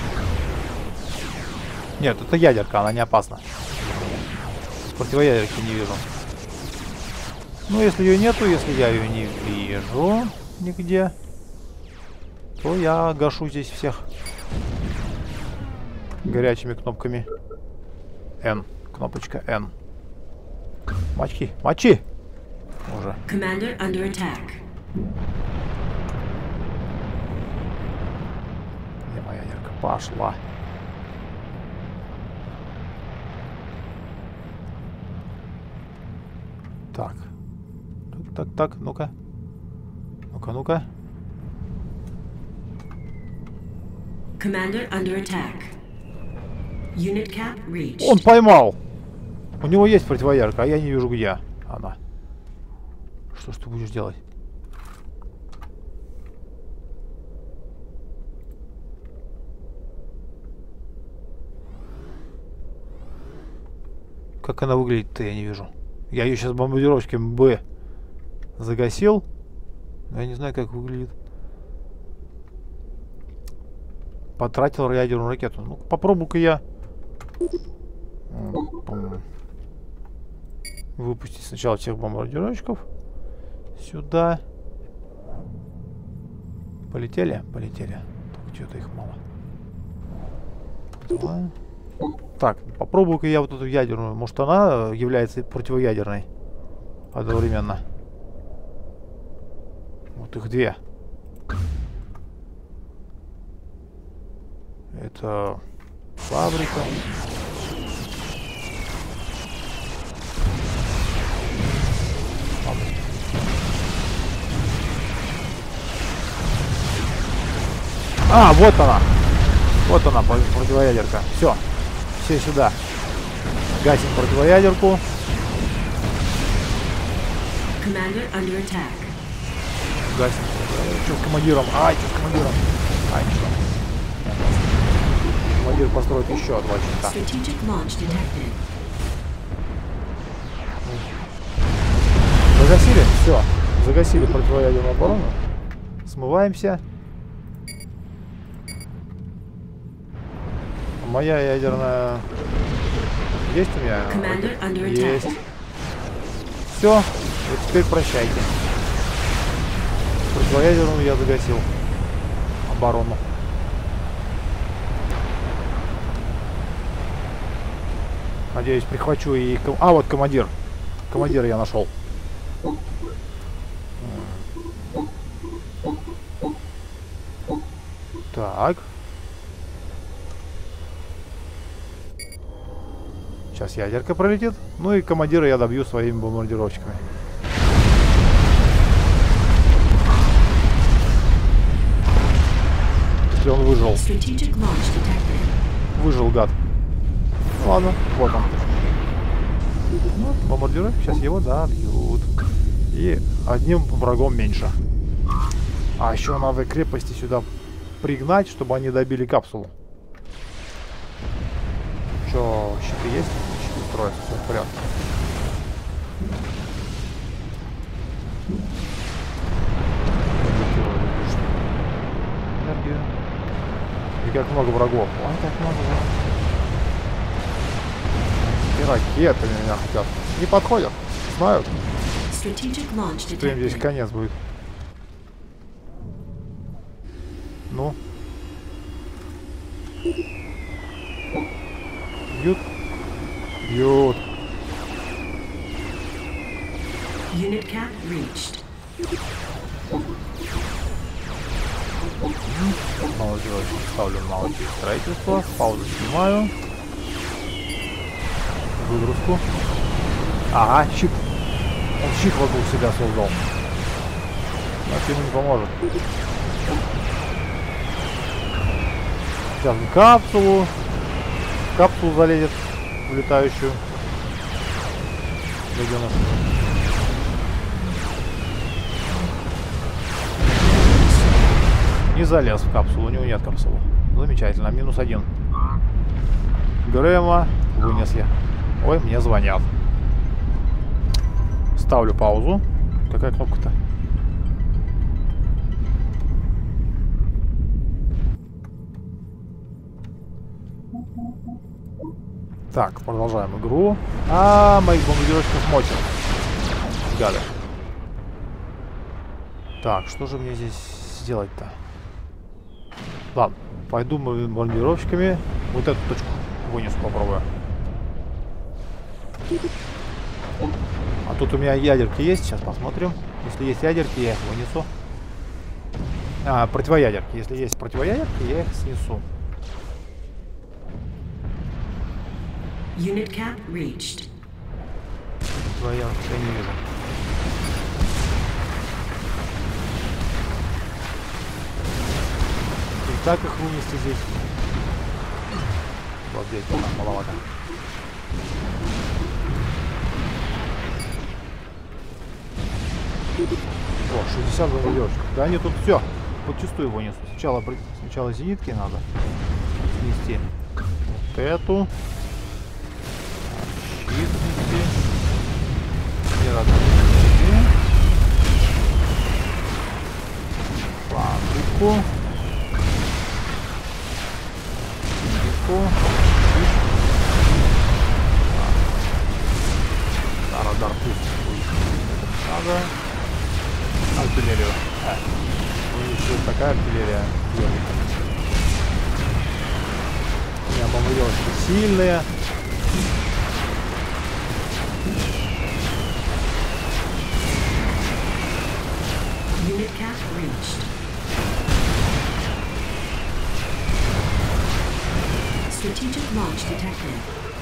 Нет, это ядерка, она не опасна. Противоядерки не вижу. Ну, если ее нету, если я ее не вижу нигде, то я гашу здесь всех горячими кнопками. N. Кнопочка N. Мочи, мочи! Уже. Commander under attack. Где моя ядерка? Пошла. Так. Так, так, так, ну-ка. Ну-ка, ну-ка. Commander under attack. Unit cap reached. Он поймал! У него есть противоярка, а я не вижу, где она. Что ж ты будешь делать? Как она выглядит-то, я не вижу. Я ее сейчас бомбардировщиками Б загасил. Но я не знаю, как выглядит. Потратил ядерную ракету. Ну, попробую-ка я выпустить сначала всех бомбардировщиков сюда. Полетели? Полетели. Так, что-то их мало. Давай. Так, попробую-ка я вот эту ядерную. Может, она является противоядерной одновременно. Вот их две. Это фабрика. Фабрика. А, вот она. Вот она, противоядерка. Все. Все сюда. Гасим противоядерку. Гасим. Что с командиром? Ай, что с командиром? Ай, что? Командир построит еще два щита. Загасили? Все, загасили противоядерную оборону. Смываемся. Моя ядерная... Есть у меня? Есть. Все, вот теперь прощайте. Противоядерную я загасил. Оборону. Надеюсь, прихвачу и... ком- А, вот командир. Командира я нашел. Так. Сейчас ядерка пролетит. Ну и командира я добью своими бомбардировщиками. Если он выжил. Выжил, гад. Ну, ладно, вот он. Ну, бомбардировщик, сейчас его добьют. И одним врагом меньше. А еще надо крепости сюда пригнать, чтобы они добили капсулу. Че, щиты есть? Щиты строятся, все в порядке. Энергию. И как много врагов. Ой, как много врагов. И ракеты меня хотят. Не подходят. Знают. Что им здесь конец будет. Ну. Бьют. Бьют. Молодежь. Ставлю молодежь строительство. Паузу снимаю. Выгрузку. Ага, щит. Он щит вокруг себя создал. Это ему не поможет. Сейчас в капсулу. В капсулу залезет. В летающую. Гаденыш. Не залез в капсулу. У него нет капсулы. Замечательно. Минус один. Грэма вынес я. Ой, мне звонят. Ставлю паузу. Какая кнопка-то? Так, продолжаем игру. А, моих бомбардировщиков мочат. Гады. Так, что же мне здесь сделать-то? Ладно, пойду мы бомбардировщиками. Вот эту точку вынесу, попробую. А тут у меня ядерки есть, сейчас посмотрим. Если есть ядерки, я их вынесу. А, противоядерки. Если есть противоядерки, я их снесу. Unit cap reached. Противоядерки я не вижу. И так их вынести здесь. Вот здесь, там, маловато. О, шестьдесят бомбардировщиков. Да они тут все подчистую вынесут. Сначала, сначала зенитки надо снести. Вот эту. Щит снести. Фабрику. Зенитку. Да, радар пусть будет. Надо. Артиллерию. А, ну еще такая артиллерия. У меня бомбардировщики сильные. Unit cap reached. Strategic launch detected.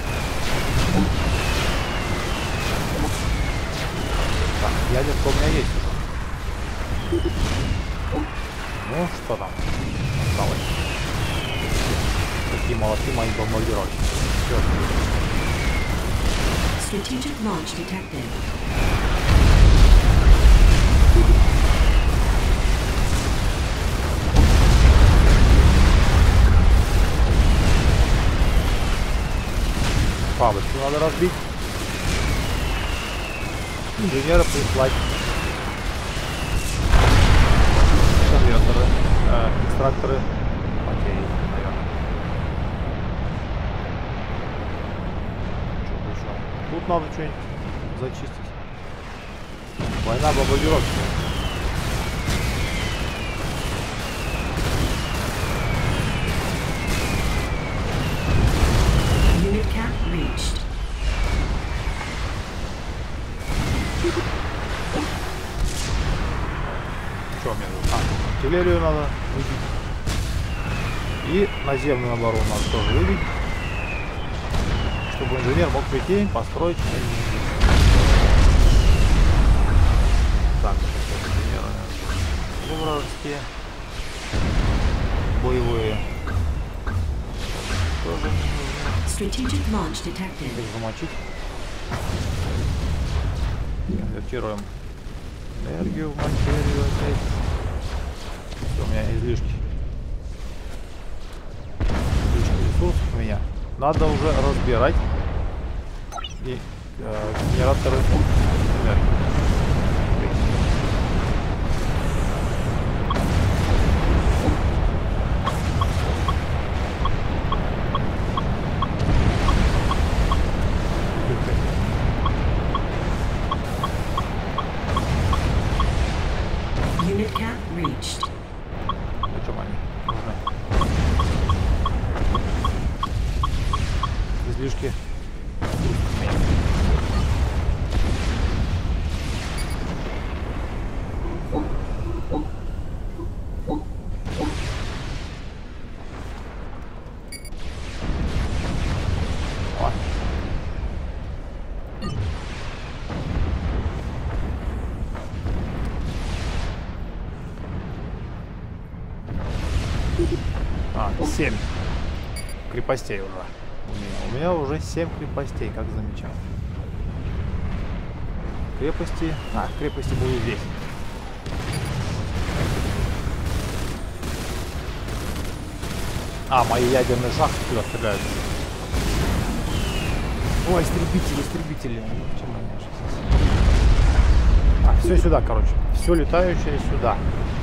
Так, ядерка у меня есть. Ну, что там осталось? Какие молодцы мои бомбардировщики. Strategic launch detected. Фабрику надо разбить. Инженера прислать. экстракторы. Э, экстракторы. Окей, наверное. Что еще? Тут надо что-нибудь зачистить. Война бомбардировки. Unit cap reached. Что мне тут? А, артиллерию надо выбить. И наземную оборону надо тоже выбить. Чтобы инженер мог прийти, построить. Так, инженеры. Вражеские. Боевые. Тоже Strategic launch detected. их замочить. Конвертируем энергию в материю опять. Что у меня излишки. Излишки ресурсов у меня. Надо уже разбирать и э, генераторы энергии. Unit cap reached. Зачем они нужны? Излишки. О. А, семь крепостей уже. У меня, у меня уже семь крепостей, как замечал. Крепости. А, крепости будут здесь. А, мои ядерные шахты туда стреляют. Ой, истребители, истребители. Почему они сейчас? А, все сюда, короче. Все летающее сюда.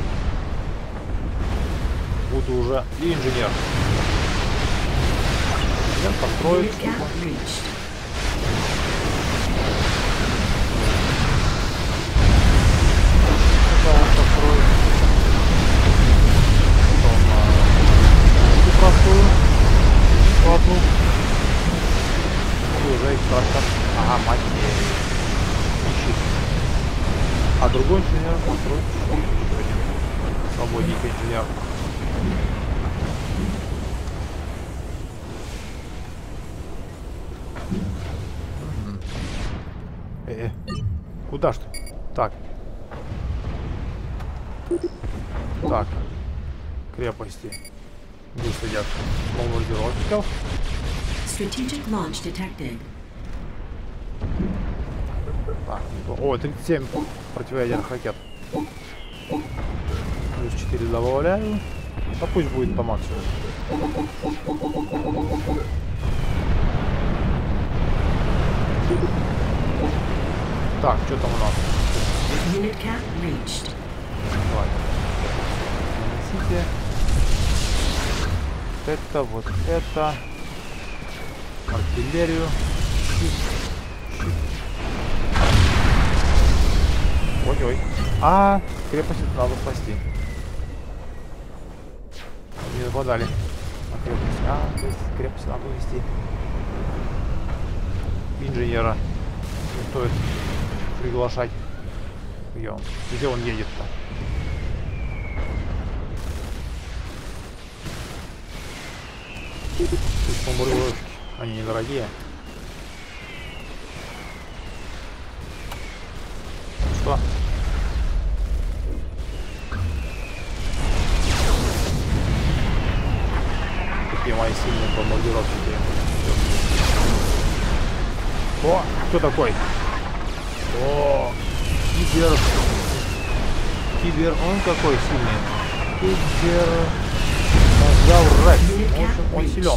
Буду уже и инженер. Инженер построит. Unit cap reached. Сначала он построит. Потом а, простую. Одну. И уже экстрактор. Ага, мать. Ищи. А другой инженер построит еще один свободненький инженер. Э, куда ж ты? Так. Так. Крепости. Здесь сидят бомбардировщиков. Strategic launch detected. Так, о, тридцать семь противоядерных ракет. Плюс четыре добавляю. А пусть будет по максимуму. Так, что там у нас? Unit cap reached. Давай. Наносите. Вот это, вот это. Артиллерию. Ой-ой. А, крепость надо спасти. Не нападали на крепость. А, то есть крепость надо вести. Инженера не стоит приглашать. Где он? Где он едет-то? Тут бомбардировщики. Они недорогие. Что? Такие мои сильные бомбардировщики. О, кто такой? О, кибер. Кибер, он какой сильный. Кибер. Заврать. В общем, он силен.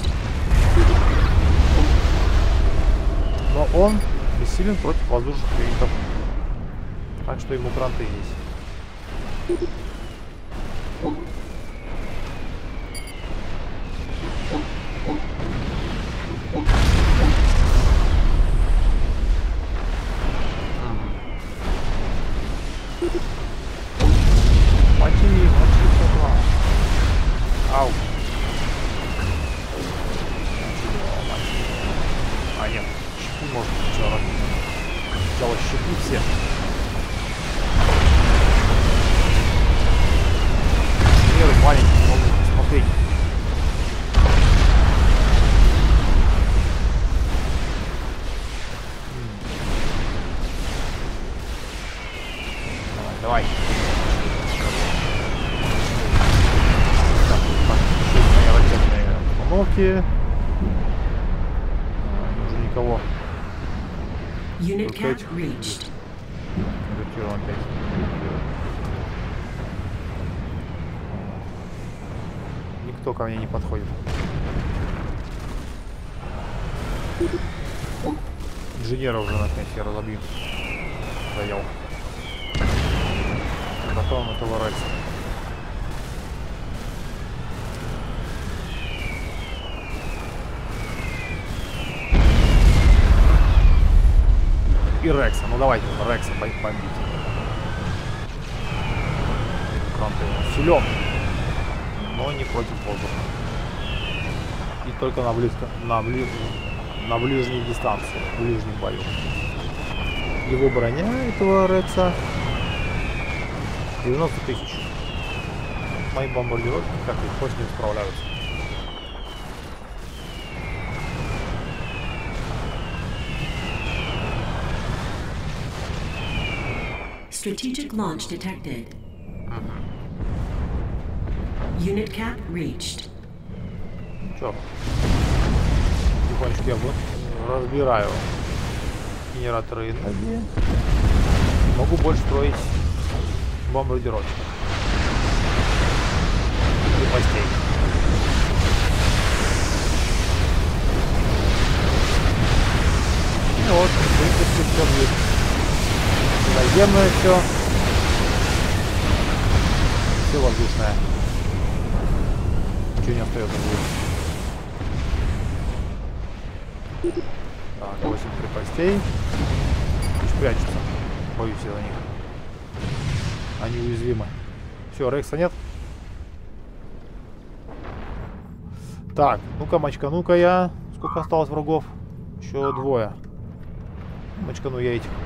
Но он бессилен против воздушных юнитов. Так что ему кранты есть. Мочи, мочи, сопла. Ау. А нет, щепу можно сначала. Сначала щепу все. Меры маленькие могут посмотреть. Давай, давай. Так, мои ракетные установки. А, не уже никого. Unit Только cap этих. reached. Конвертирован опять. Никто ко мне не подходит. Инженера уже наконец я разобью. Заел. Потом этого Рекса. И Рекса. Ну давайте Рекса бомбить. Силен. Но не против воздуха. И только на близко, на, бли, на ближней дистанции, в ближнем бою. Его броня этого Рекса девяносто тысяч. Мои бомбардировки как легко с ним справляются. Strategic launch detected. Unit cap reached. Чё? Тихонечко я разбираю генераторы энергии. Могу больше строить бомбардировки. Крепостей. Ну вот, в принципе, все будет. Наземное все. Все воздушное. Ничего не остается будет. Так, восемь крепостей. Пусть прячутся. Боюсь я за них. Они уязвимы. Все, Рекса нет. Так, ну-ка, мочка-ну-ка я. Сколько осталось врагов? Еще двое. Мочка-ну я этих.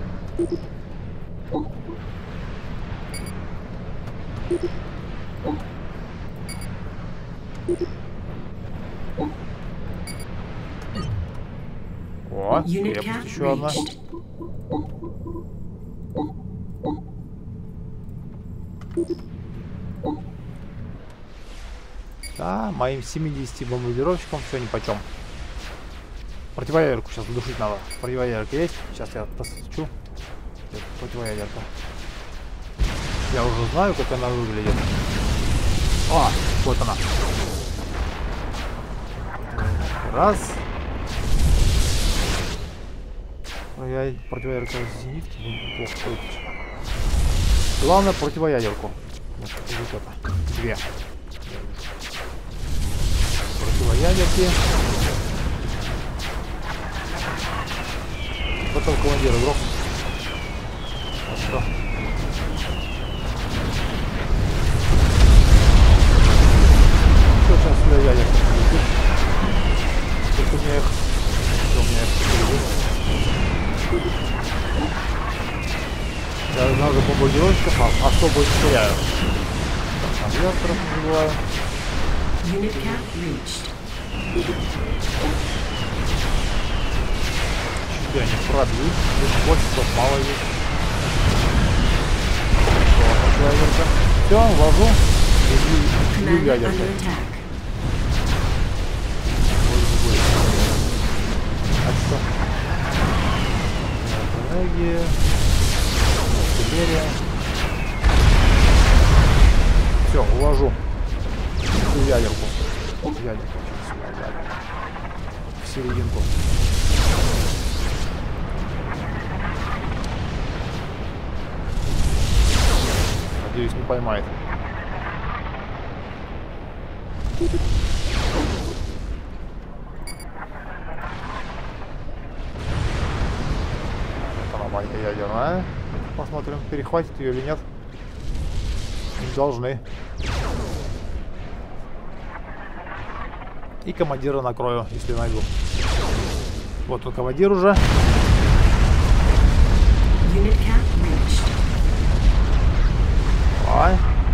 О, крепость еще одна. Да, моим семидесяти бомбардировщикам все нипочем. Противоядерку сейчас задушить надо. Противоядерка есть? Сейчас я посчу. Противоядерка. Я уже знаю, как она выглядит. О, вот она. Раз. Противоядерка зенитки. Плохо выключить. Главное противоядерку. Вот это. Две. Противоядерки. Потом командир игрок. Вот что. Что сейчас для ядерки? Только у меня их... Что у меня их... Я много бомбардировщиков, а особо их теряю. Так, авиаторов не забываю. Unit cap reached. Я не пробью. Здесь больше, тут мало есть. Все, ввожу. Иди ядерка. А что? Энергия. Артиллерия. Все, увожу. Всю ядерку. Ядерку. В серединку. Надеюсь, не поймает. Это маленькая ядерная. Посмотрим, перехватит ее или нет. Не должны. И командира накрою, если найду. Вот он, командир уже. Давай.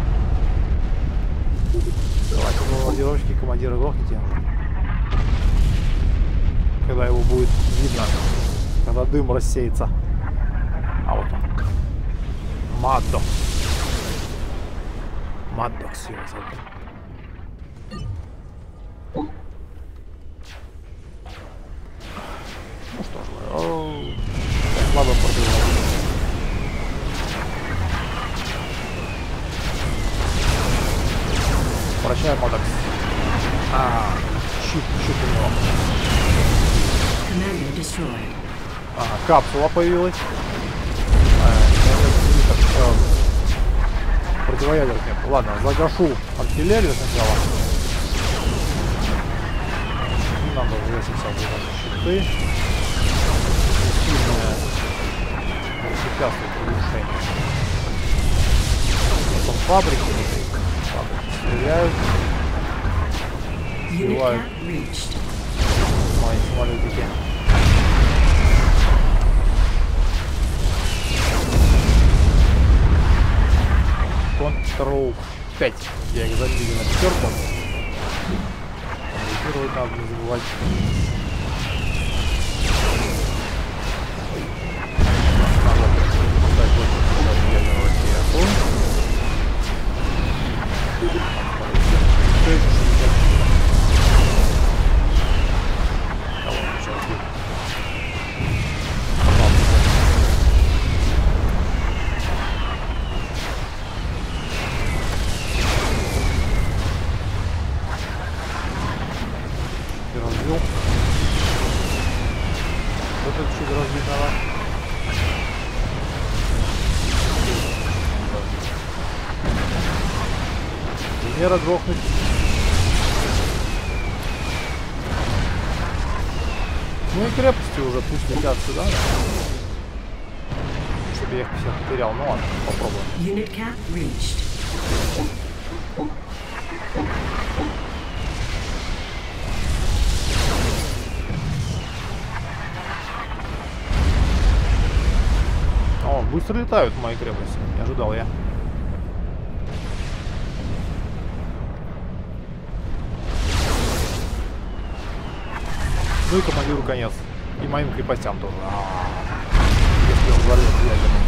Давайте, бомбардировщики, командира грохните. Когда его будет видно. Когда дым рассеется. А вот он. Маддок. Маддок сила зовут. Ну что ж вы. Оу. Слабо пробивал. Прощай, Маддок. А, щит, щит у него. Ага, капсула появилась. А, противоядерных нет. Ладно, загашу артиллерию сначала. Не надо взвесить всякие щиты. Сильное препятствует разрушению. Потом фабрики. Фабрики стреляют. Сбивают мои самолетики. Контрол пять. Я их забили на пятерку. Конвертировать надо, не забывать. Инженера грохнуть. Ну и крепости уже пусть летят сюда. Чтобы я их всех потерял. Ну ладно, попробуем. Unit cap reached. О, быстро летают мои крепости. Не ожидал я. Ну и командиру конец. И моим крепостям тоже. А-а-а. Если он взорвет ядерный.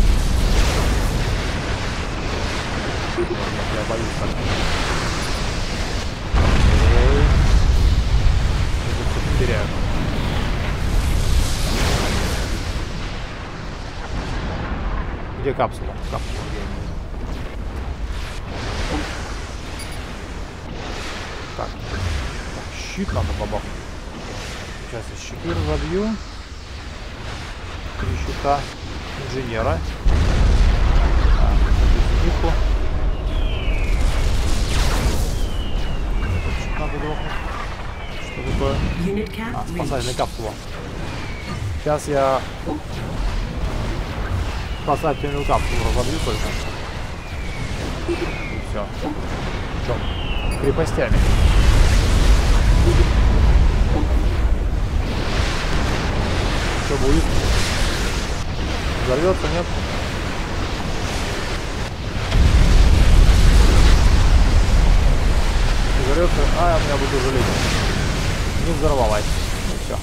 Я боюсь так. Это все теряю. Где капсула? Капсула. Так. Так, щит надо бабахнуть. Сейчас я щиты разобью. Три щита инженера. А, щит надо дрохнуть. Что такое? А, спасательная капсула. Сейчас я спасательную капсулу разобью только. И все. В чем? Крепостями. Что будет? Взорвется, нет? Не взорвется, а у меня будет жалеть. Не взорвалась. Ну все.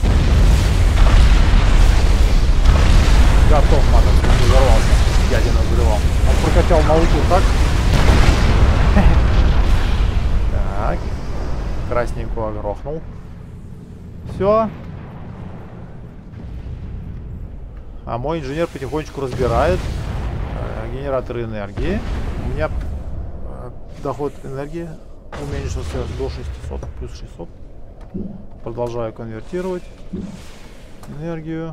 Готов, Маддок, не взорвался. Ядерно взрывал. Он прокачал науку так. Так. Красненького грохнул. Все. А мой инженер потихонечку разбирает э, генераторы энергии. У меня э, доход энергии уменьшился до шестисот, плюс шестьсот. Продолжаю конвертировать энергию.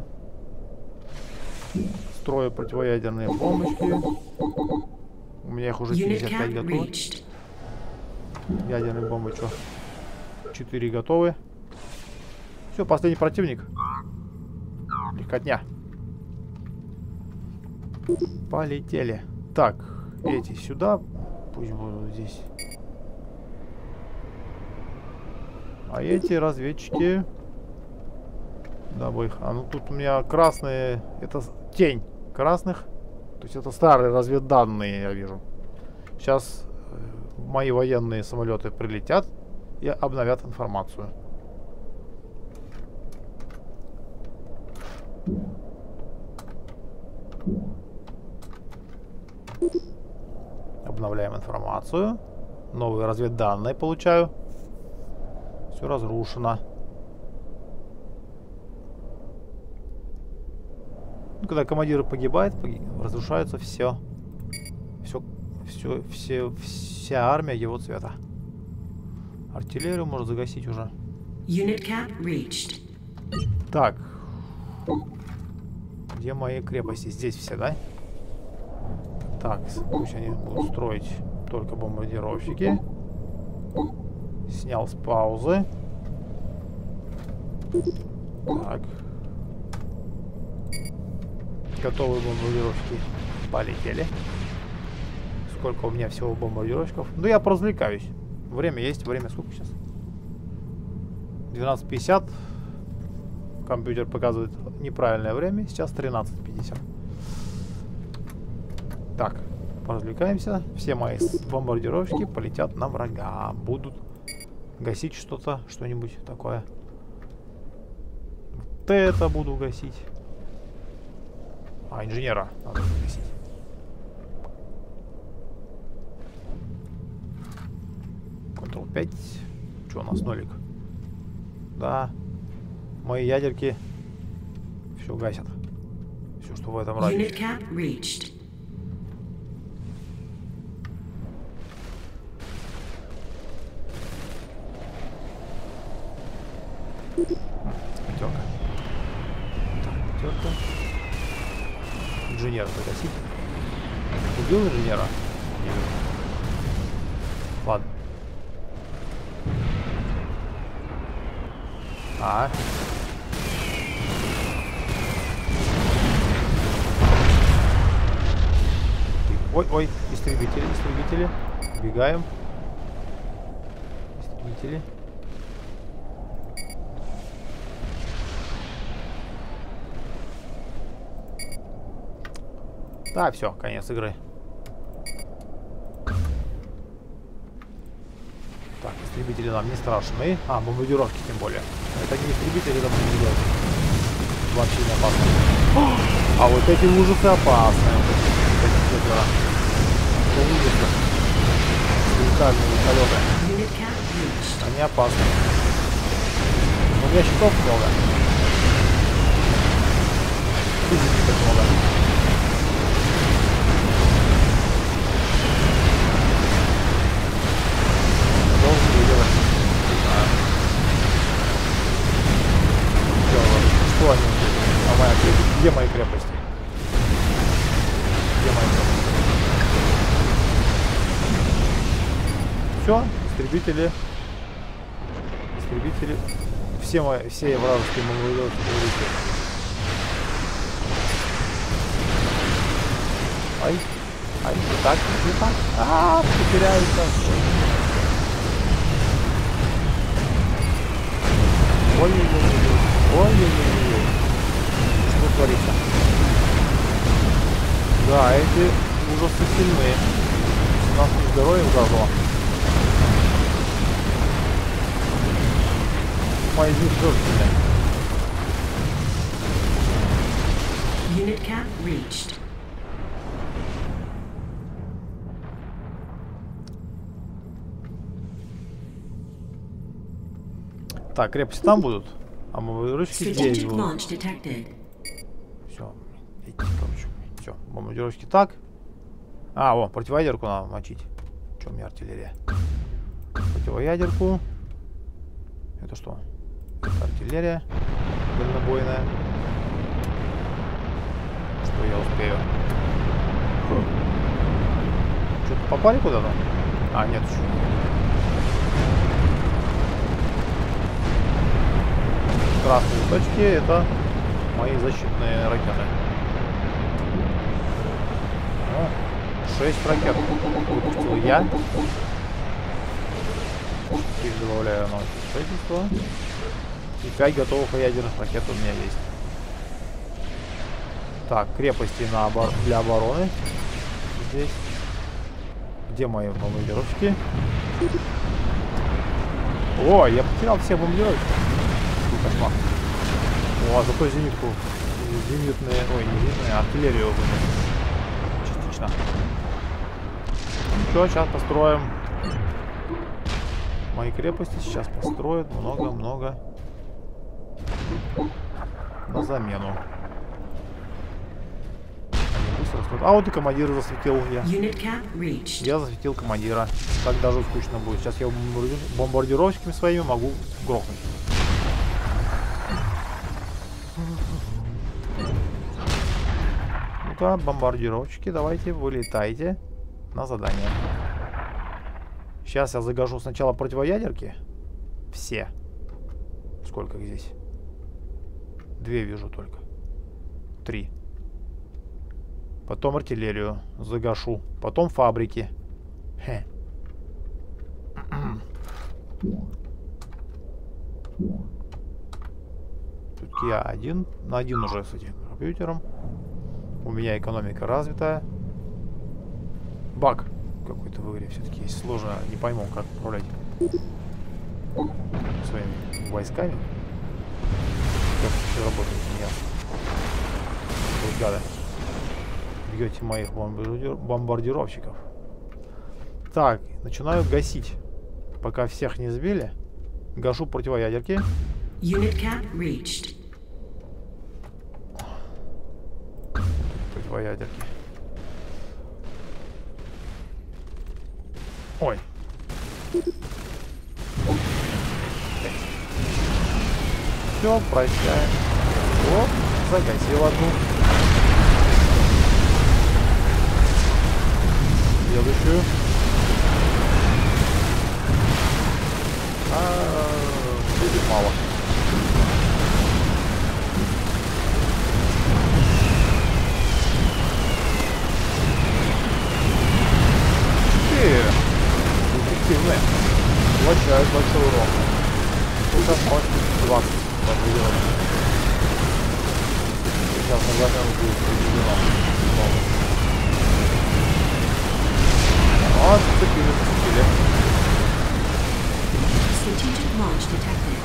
Строю противоядерные бомбочки. У меня их уже пятьдесят пять готово. Ядерные бомбы, что? Четыре готовы. Все, последний противник. Легкотня. Полетели. Так, эти сюда. Пусть будут здесь. А эти разведчики... Дабы их... А ну тут у меня красные... Это тень красных. То есть это старые разведданные, я вижу. Сейчас э, мои военные самолеты прилетят и обновят информацию. Обновляем информацию. Новые разведданные получаю. Все разрушено. Ну, когда командир погибает, погиб... разрушается все. Все, все, все, вся армия его цвета. Артиллерию может загасить уже. Unit cap reached. Так. Где мои крепости? Здесь все, да? Так, пусть они будут строить только бомбардировщики. Снял с паузы. Так. Готовые бомбардировщики полетели. Сколько у меня всего бомбардировщиков? Ну, я поразвлекаюсь. Время есть. Время сколько сейчас? двенадцать пятьдесят. Компьютер показывает неправильное время. Сейчас тринадцать пятьдесят. Так, поразвлекаемся. Все мои бомбардировщики полетят на врага. Будут гасить что-то, что-нибудь такое. Вот это буду гасить. А, инженера надо гасить. контрол пять. Что у нас? Нолик. Да. Мои ядерки все гасят. Все, что в этом радиусе. Unit cap reached. Пятерка. Так, пятерка. Инженера загасить. Убил инженера? Не убил. Ладно. А. Ой, ой, истребители, истребители. Убегаем. Истребители. Да, все, конец игры. Так, истребители нам не страшны. А, бомбардировки тем более. Это не истребители, это бомбардировки. Вообще не опасно. А вот эти ужасы опасны. Это ужасы. Специальные вертолеты. Они опасны. У меня щитов много. Физики много. Что они? А моя крепость? Где мои крепости? Где мои крепости? Все, истребители. Истребители. Все мои, все вражеские бомбардировки улетели. Ай, ай, не так, не так. А, потеряются. Ой-ой-ой. Ой-ой-ой. Что творится? Да, эти ужасы сильные. У нас не здоровье ударило. Мои из них тоже сильные. Unit cap reached. Так, крепости там будут, а бомбардировщики здесь будут. Все, короче, все, бомбардировщики так. А, о, противоядерку надо мочить. Че у меня артиллерия? Противоядерку. Это что? Это артиллерия дальнобойная. Что я успею? Что-то попали куда-то? А, нет еще. красные точки — это мои защитные ракеты. О, шесть ракет выпустил я. Их добавляю на строительство. И пять готовых ядерных ракет у меня есть. Так, крепости на обор... для обороны. Здесь. Где мои бомбардировщики? О, я потерял все бомбардировки. Кошмар. О, зато зенитку. Зенитные... Ой, не зенитные, артиллерию вынес. Частично. Ну что, сейчас построим. Мои крепости сейчас построят много-много на замену. А вот и командира засветил я. Я засветил командира. Так даже скучно будет. Сейчас я бомбардировщиками своими могу грохнуть. Ну-ка, бомбардировщики, давайте вылетайте на задание. Сейчас я загажу сначала противоядерки. Все. Сколько их здесь? Две вижу только. Три. Потом артиллерию загашу. Потом фабрики. Хе. Тут я один. На один уже с этим компьютером. У меня экономика развитая. Баг какой-то в игре все-таки есть. Сложно, не пойму, как управлять своими войсками. Как все работает, не ясно. Вот гады. Бьете моих бомбардир... бомбардировщиков. Так, начинаю гасить. Пока всех не сбили, гашу противоядерки. Противоядерки. Ой. Все, прощаем. Оп, загасил одну. Следующую. А, будет мало. Четыре. Эффективные. Получают большой урон. Сейчас может двадцать бомбардировок. Сейчас на замену будет проведено. Вот, цепили, цепили. Strategic launch detected.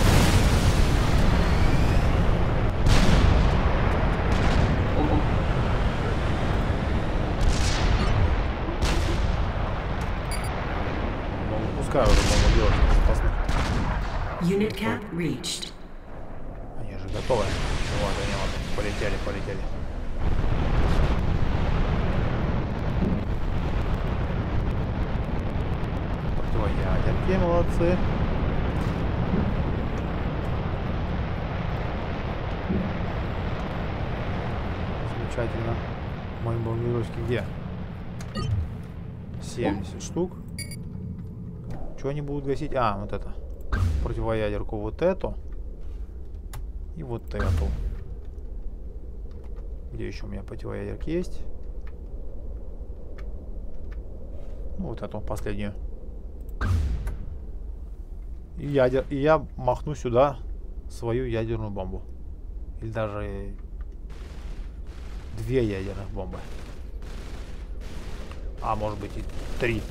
Ну, пускай уже можно делать запасных. Unit cap reached. Они же готовы. Ну вот они вот полетели, полетели. Ядерки, молодцы. Замечательно. Мои бомбардировщики где? семьдесят штук. Что они будут гасить? А, вот это. Противоядерку вот эту. И вот эту. Где еще у меня противоядерки есть? Ну, вот эту последнюю. И, ядер... и я махну сюда свою ядерную бомбу. Или даже две ядерных бомбы. А может быть и три.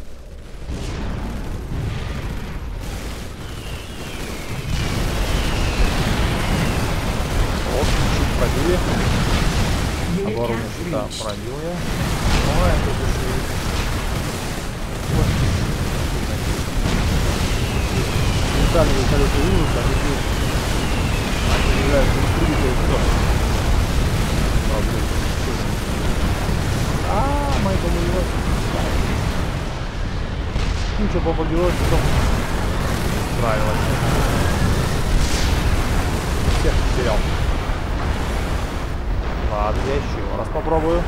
Вот, чуть пробили. Оборону сюда пробил я. Ну, это уже... Летали вертолеты ужас, они бьют. Они являются истребителями кто? А, мои бомбардировки. Куча бомбардировщиков. Правило. Всех потерял. Ладно, я еще раз попробую.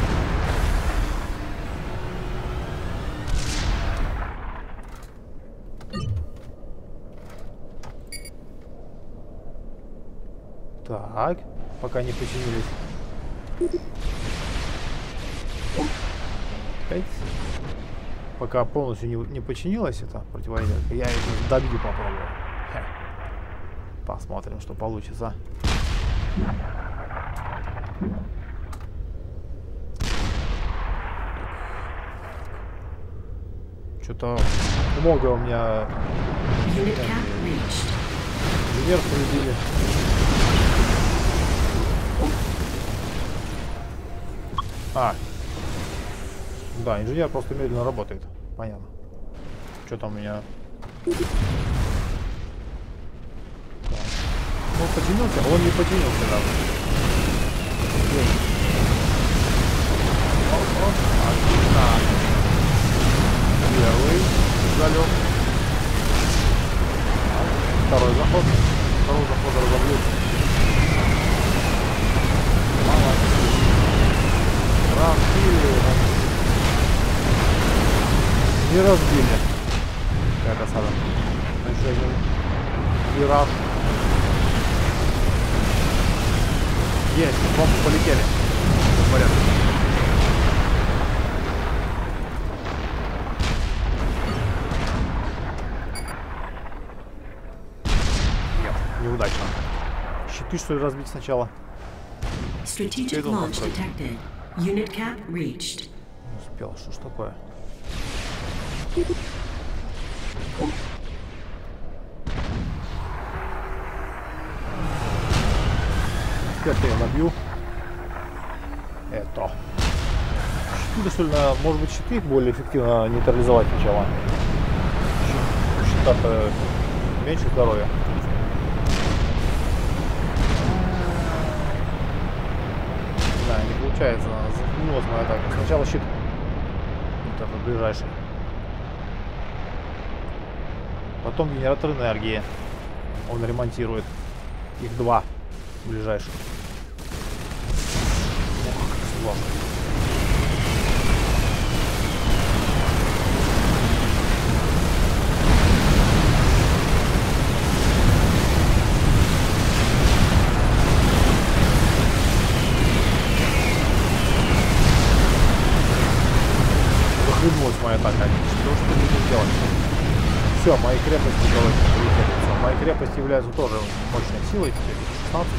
Так, пока не починились. Опять. Пока полностью не, не починилась эта противоядерка, я это добью, попробую. Хе. Посмотрим, что получится. Что-то много у меня инженер повредили. А, да, инженер просто медленно работает. Понятно. Что там у меня? Так. Он починился? Он не починился даже. Отлично. Первый залет. Второй заход. Второй заход разобьют. Молодцы. Разбили. Не разбили. Какая досада. Еще один вираж. Есть, бомбы полетели. Порядок. Нет, неудачно. Щиты, что ли, разбить сначала? Strategic launch detected. Unit cap reached. Не успел, что ж такое? Это я набью. Это. Щиты, что ли, на, может быть, щиты более эффективно нейтрализовать сначала. Щита-то меньше здоровья. Да, не получается. Заткнулась моя атака. Сначала щит. Вот этот ближайший. Потом генератор энергии. Он ремонтирует. Их два ближайших. Ох, сложно. Захлебнулась моя атака. Что ж ты будешь делать? Все, мои крепости, давайте полетели. Все, мои крепости являются тоже мощной силой. Теперь шестнадцать.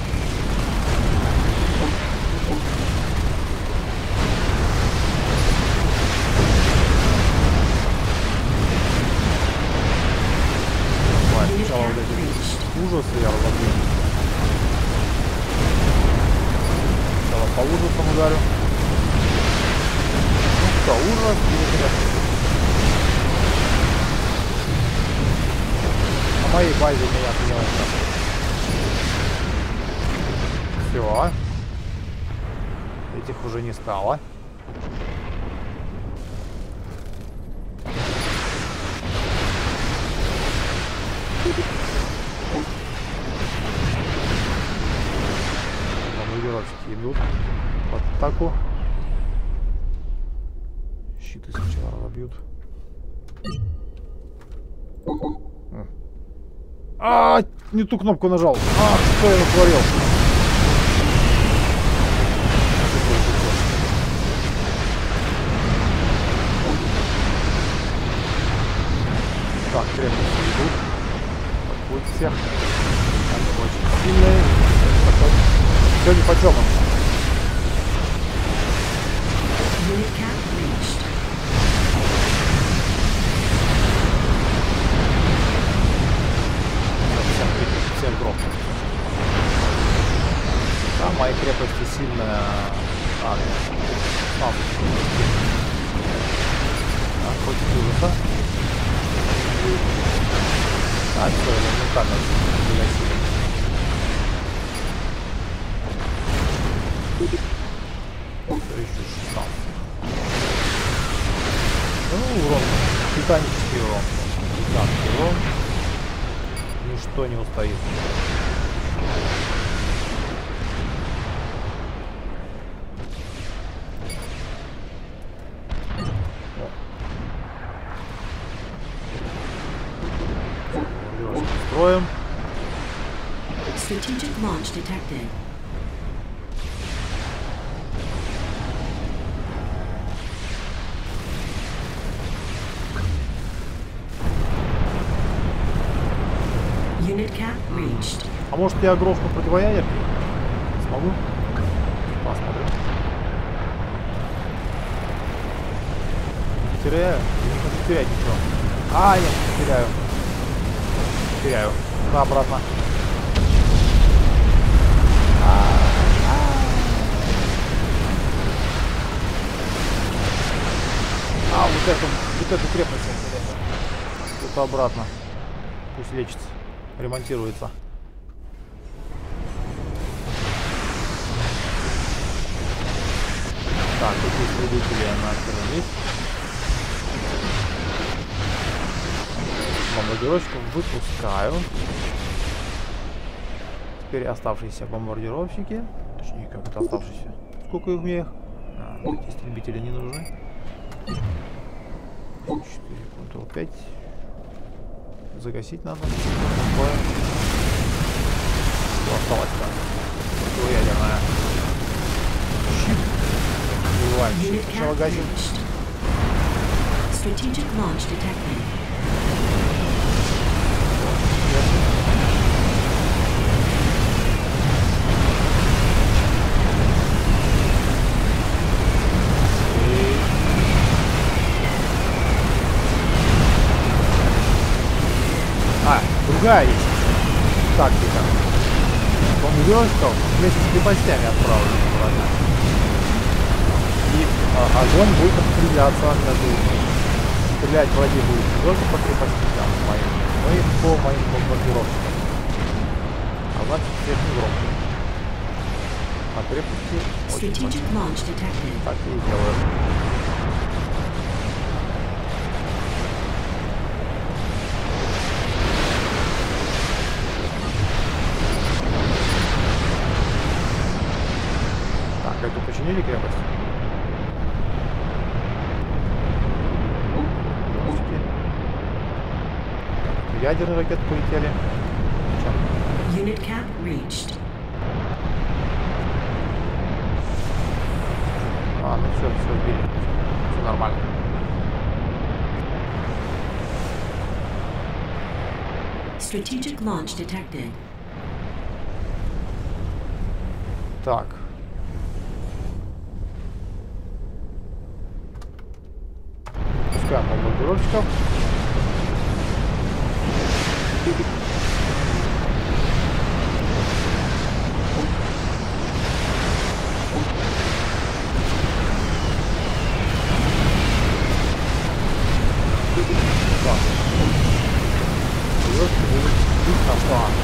Сначала вот эти ужасы я разобью. Сначала по ужасам ударю. Ну что, ужас или крепость? На моей базе меня принимают. Все. Этих уже не стало. Бомбардировщики идут под атаку. Щиты сначала разобьют. А, не ту кнопку нажал. А, что я натворил? Так, крепости идут. Атакуют всех. Они очень сильные. Все ни по чем. Всем громко. Да, мои крепости сильная армия. А, против ужаса. А, все, элементарно выносили. Еще шестнадцать. Ну, урон. Титанический урон. Титанский урон. Ничто не устоит. Строим. Strategic launch detected. Unit cap reached. А может я грохну противоядерник? Смогу? Посмотрим. Не теряю? Не хочу терять ничего. А, нет, теряю. Теряю. Да, обратно. А, а. а вот эту, вот эту крепость я теряю. Это обратно. Пусть лечится. Ремонтируется. Так, тут есть двигатели, она открылись. Бомбардировщиков выпускаю. Теперь оставшиеся бомбардировщики. Точнее, как это оставшиеся? Сколько их мне их? А, эти истребители не нужны. четыре, контрол пять. Загасить надо. Такое. Что осталось-то? Противоядерная. Щит. Убиваем щит. Сначала гасим. Strategic launch detected. А, другая есть тактика. Бомбардировщиков вместе с крепостями отправлю туда. И а, огонь будет распределяться между ними. Стрелять враги будет не только по крепостям моим, но и по моим бомбардировщикам. А значит, всех не громко. А крепости очень большие. Так и делаю. Эту починили крепость? Ядерные ракеты полетели. Unit cap reached. А, ну все, все сбили. Все нормально. Strategic launch detected. Так. Пускаем бомбардировщиков. Так. Бомбардировщики будут бить на фланг.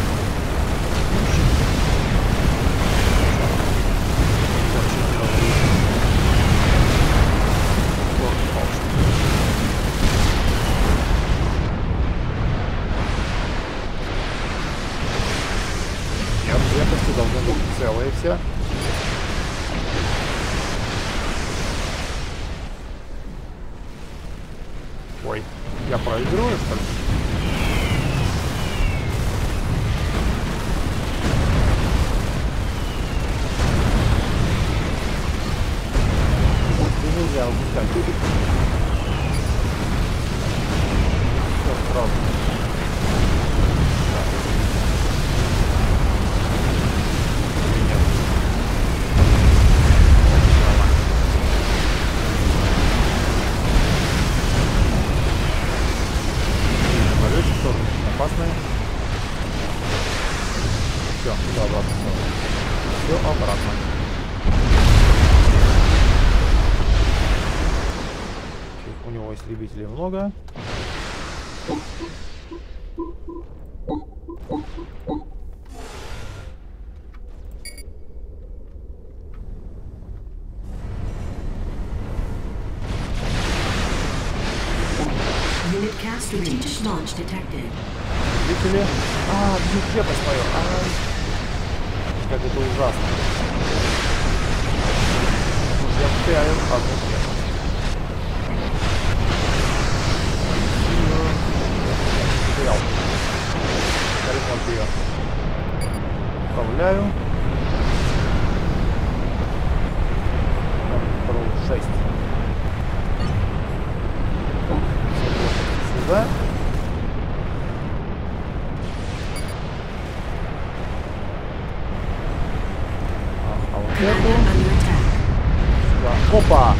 Крепости должны быть целые все. Ой, я проигрываю, что ли? Нельзя упускать. Все сразу. Опасные. Все, все обратно. Все обратно. У него истребителей много. Unit cast strategic launch detected. Видели? А, бьют крепость мою. Ай. Как это ужасно. Я потеряю одну крепость. Потерял. Ремонт ее. поздравляю. шесть. Сюда. А вот эту. Сюда. Опа!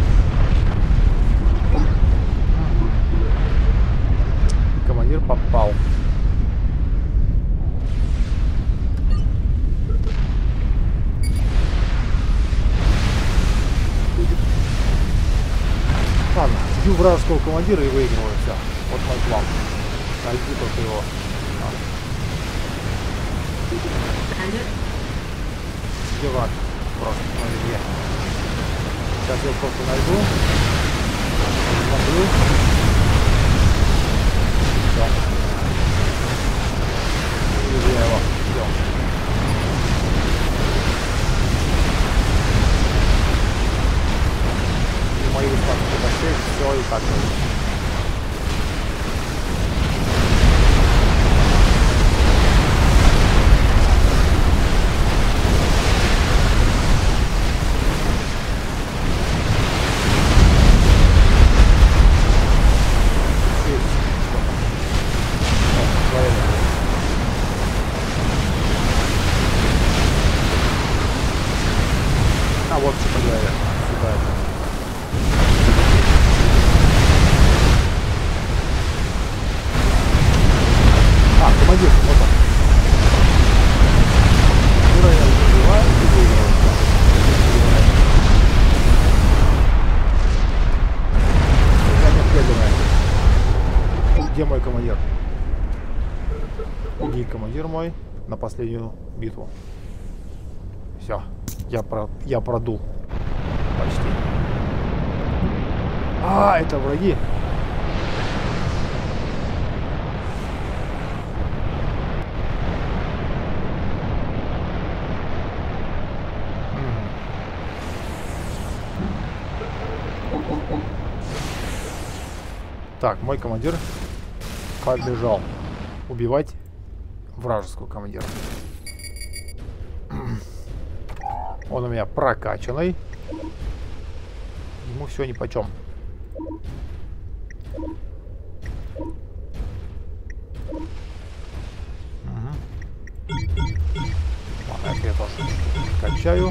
Командир попал. Ладно, бью вражеского командира и выигрываю. Все. Вот мой план. Найди только его. Где враг? Просто смотри, где. Сейчас я просто найду. Смотрю. Все. Вижу я его. Все. И мои выставки почти все и так. А вот что поделали. Сюда это. А, командир, вот он. Командира я убиваю и выигрываю. Где мой командир? Иди, командир мой, на последнюю битву. Все, я, про, я продул. Почти. А, это враги. Так, мой командир побежал убивать вражеского командира. Он у меня прокачанный. Ему все нипочем. Угу. Ладно, я тоже качаю.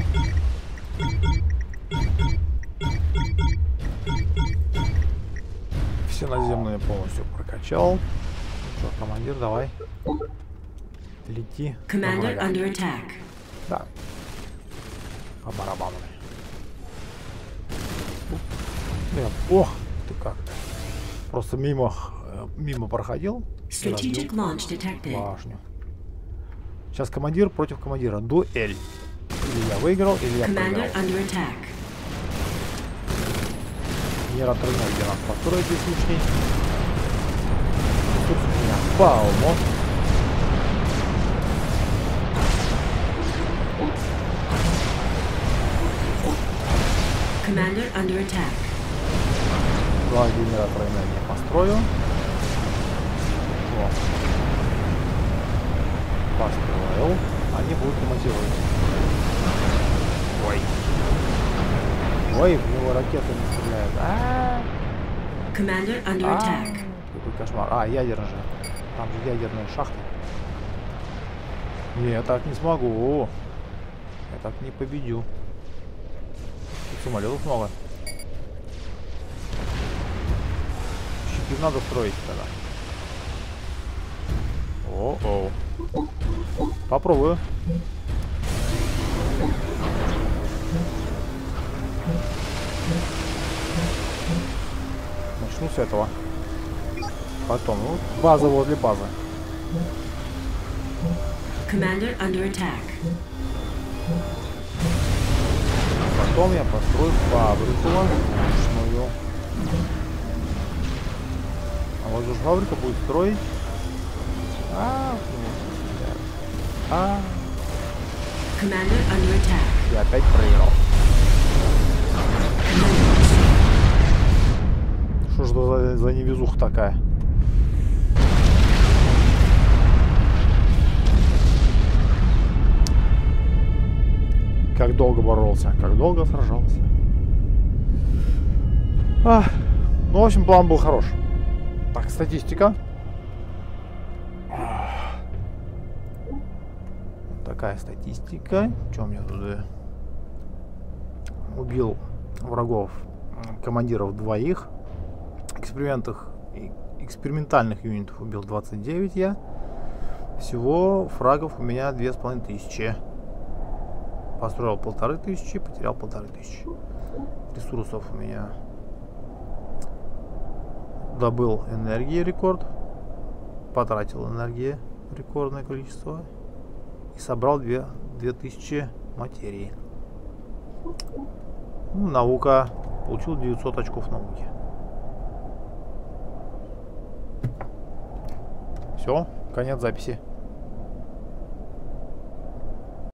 Все наземные полностью прокачал. Что, командир, давай. Лети. Commander under attack. Да. По барабану. Блин, ох, ты как. Просто мимо, мимо проходил. Strategic launch detected. Башню. Сейчас командир против командира. Дуэль. Или я выиграл, или я проиграл. Under attack. Генератор ноль, где нас построить здесь лишний. Тут у меня полно. Commander under attack. Два генератора энергии построю. Вот. Построил. Они будут ремонтировать. Ой. Ой, в него ракетами стреляют. А-а-а. Commander under attack. Какой кошмар. А, ядерный же. Там же ядерные шахты. Не, я так не смогу. Я так не победю. Самолетов много. Щиты надо строить тогда. О-о. Попробую. Начну с этого. Потом, ну, база возле базы. Commander under attack. Потом я построю фабрику мощную. А вот же фабрика будет строить. А, а. Commander under attack. Я опять проиграл. Что ж за, за невезуха такая? Как долго боролся, как долго сражался. А, ну, в общем, план был хорош. Так, статистика. Такая статистика. Что у меня тут? Убил врагов, командиров двоих. Экспериментах, экспериментальных юнитов убил двадцать девять я. Всего фрагов у меня две с половиной тысячи. Построил полторы тысячи, потерял полторы тысячи. Ресурсов у меня. Добыл энергии рекорд. Потратил энергии рекордное количество. И собрал две тысячи материи. Ну, наука. Получил девятьсот очков науки. Все, конец записи.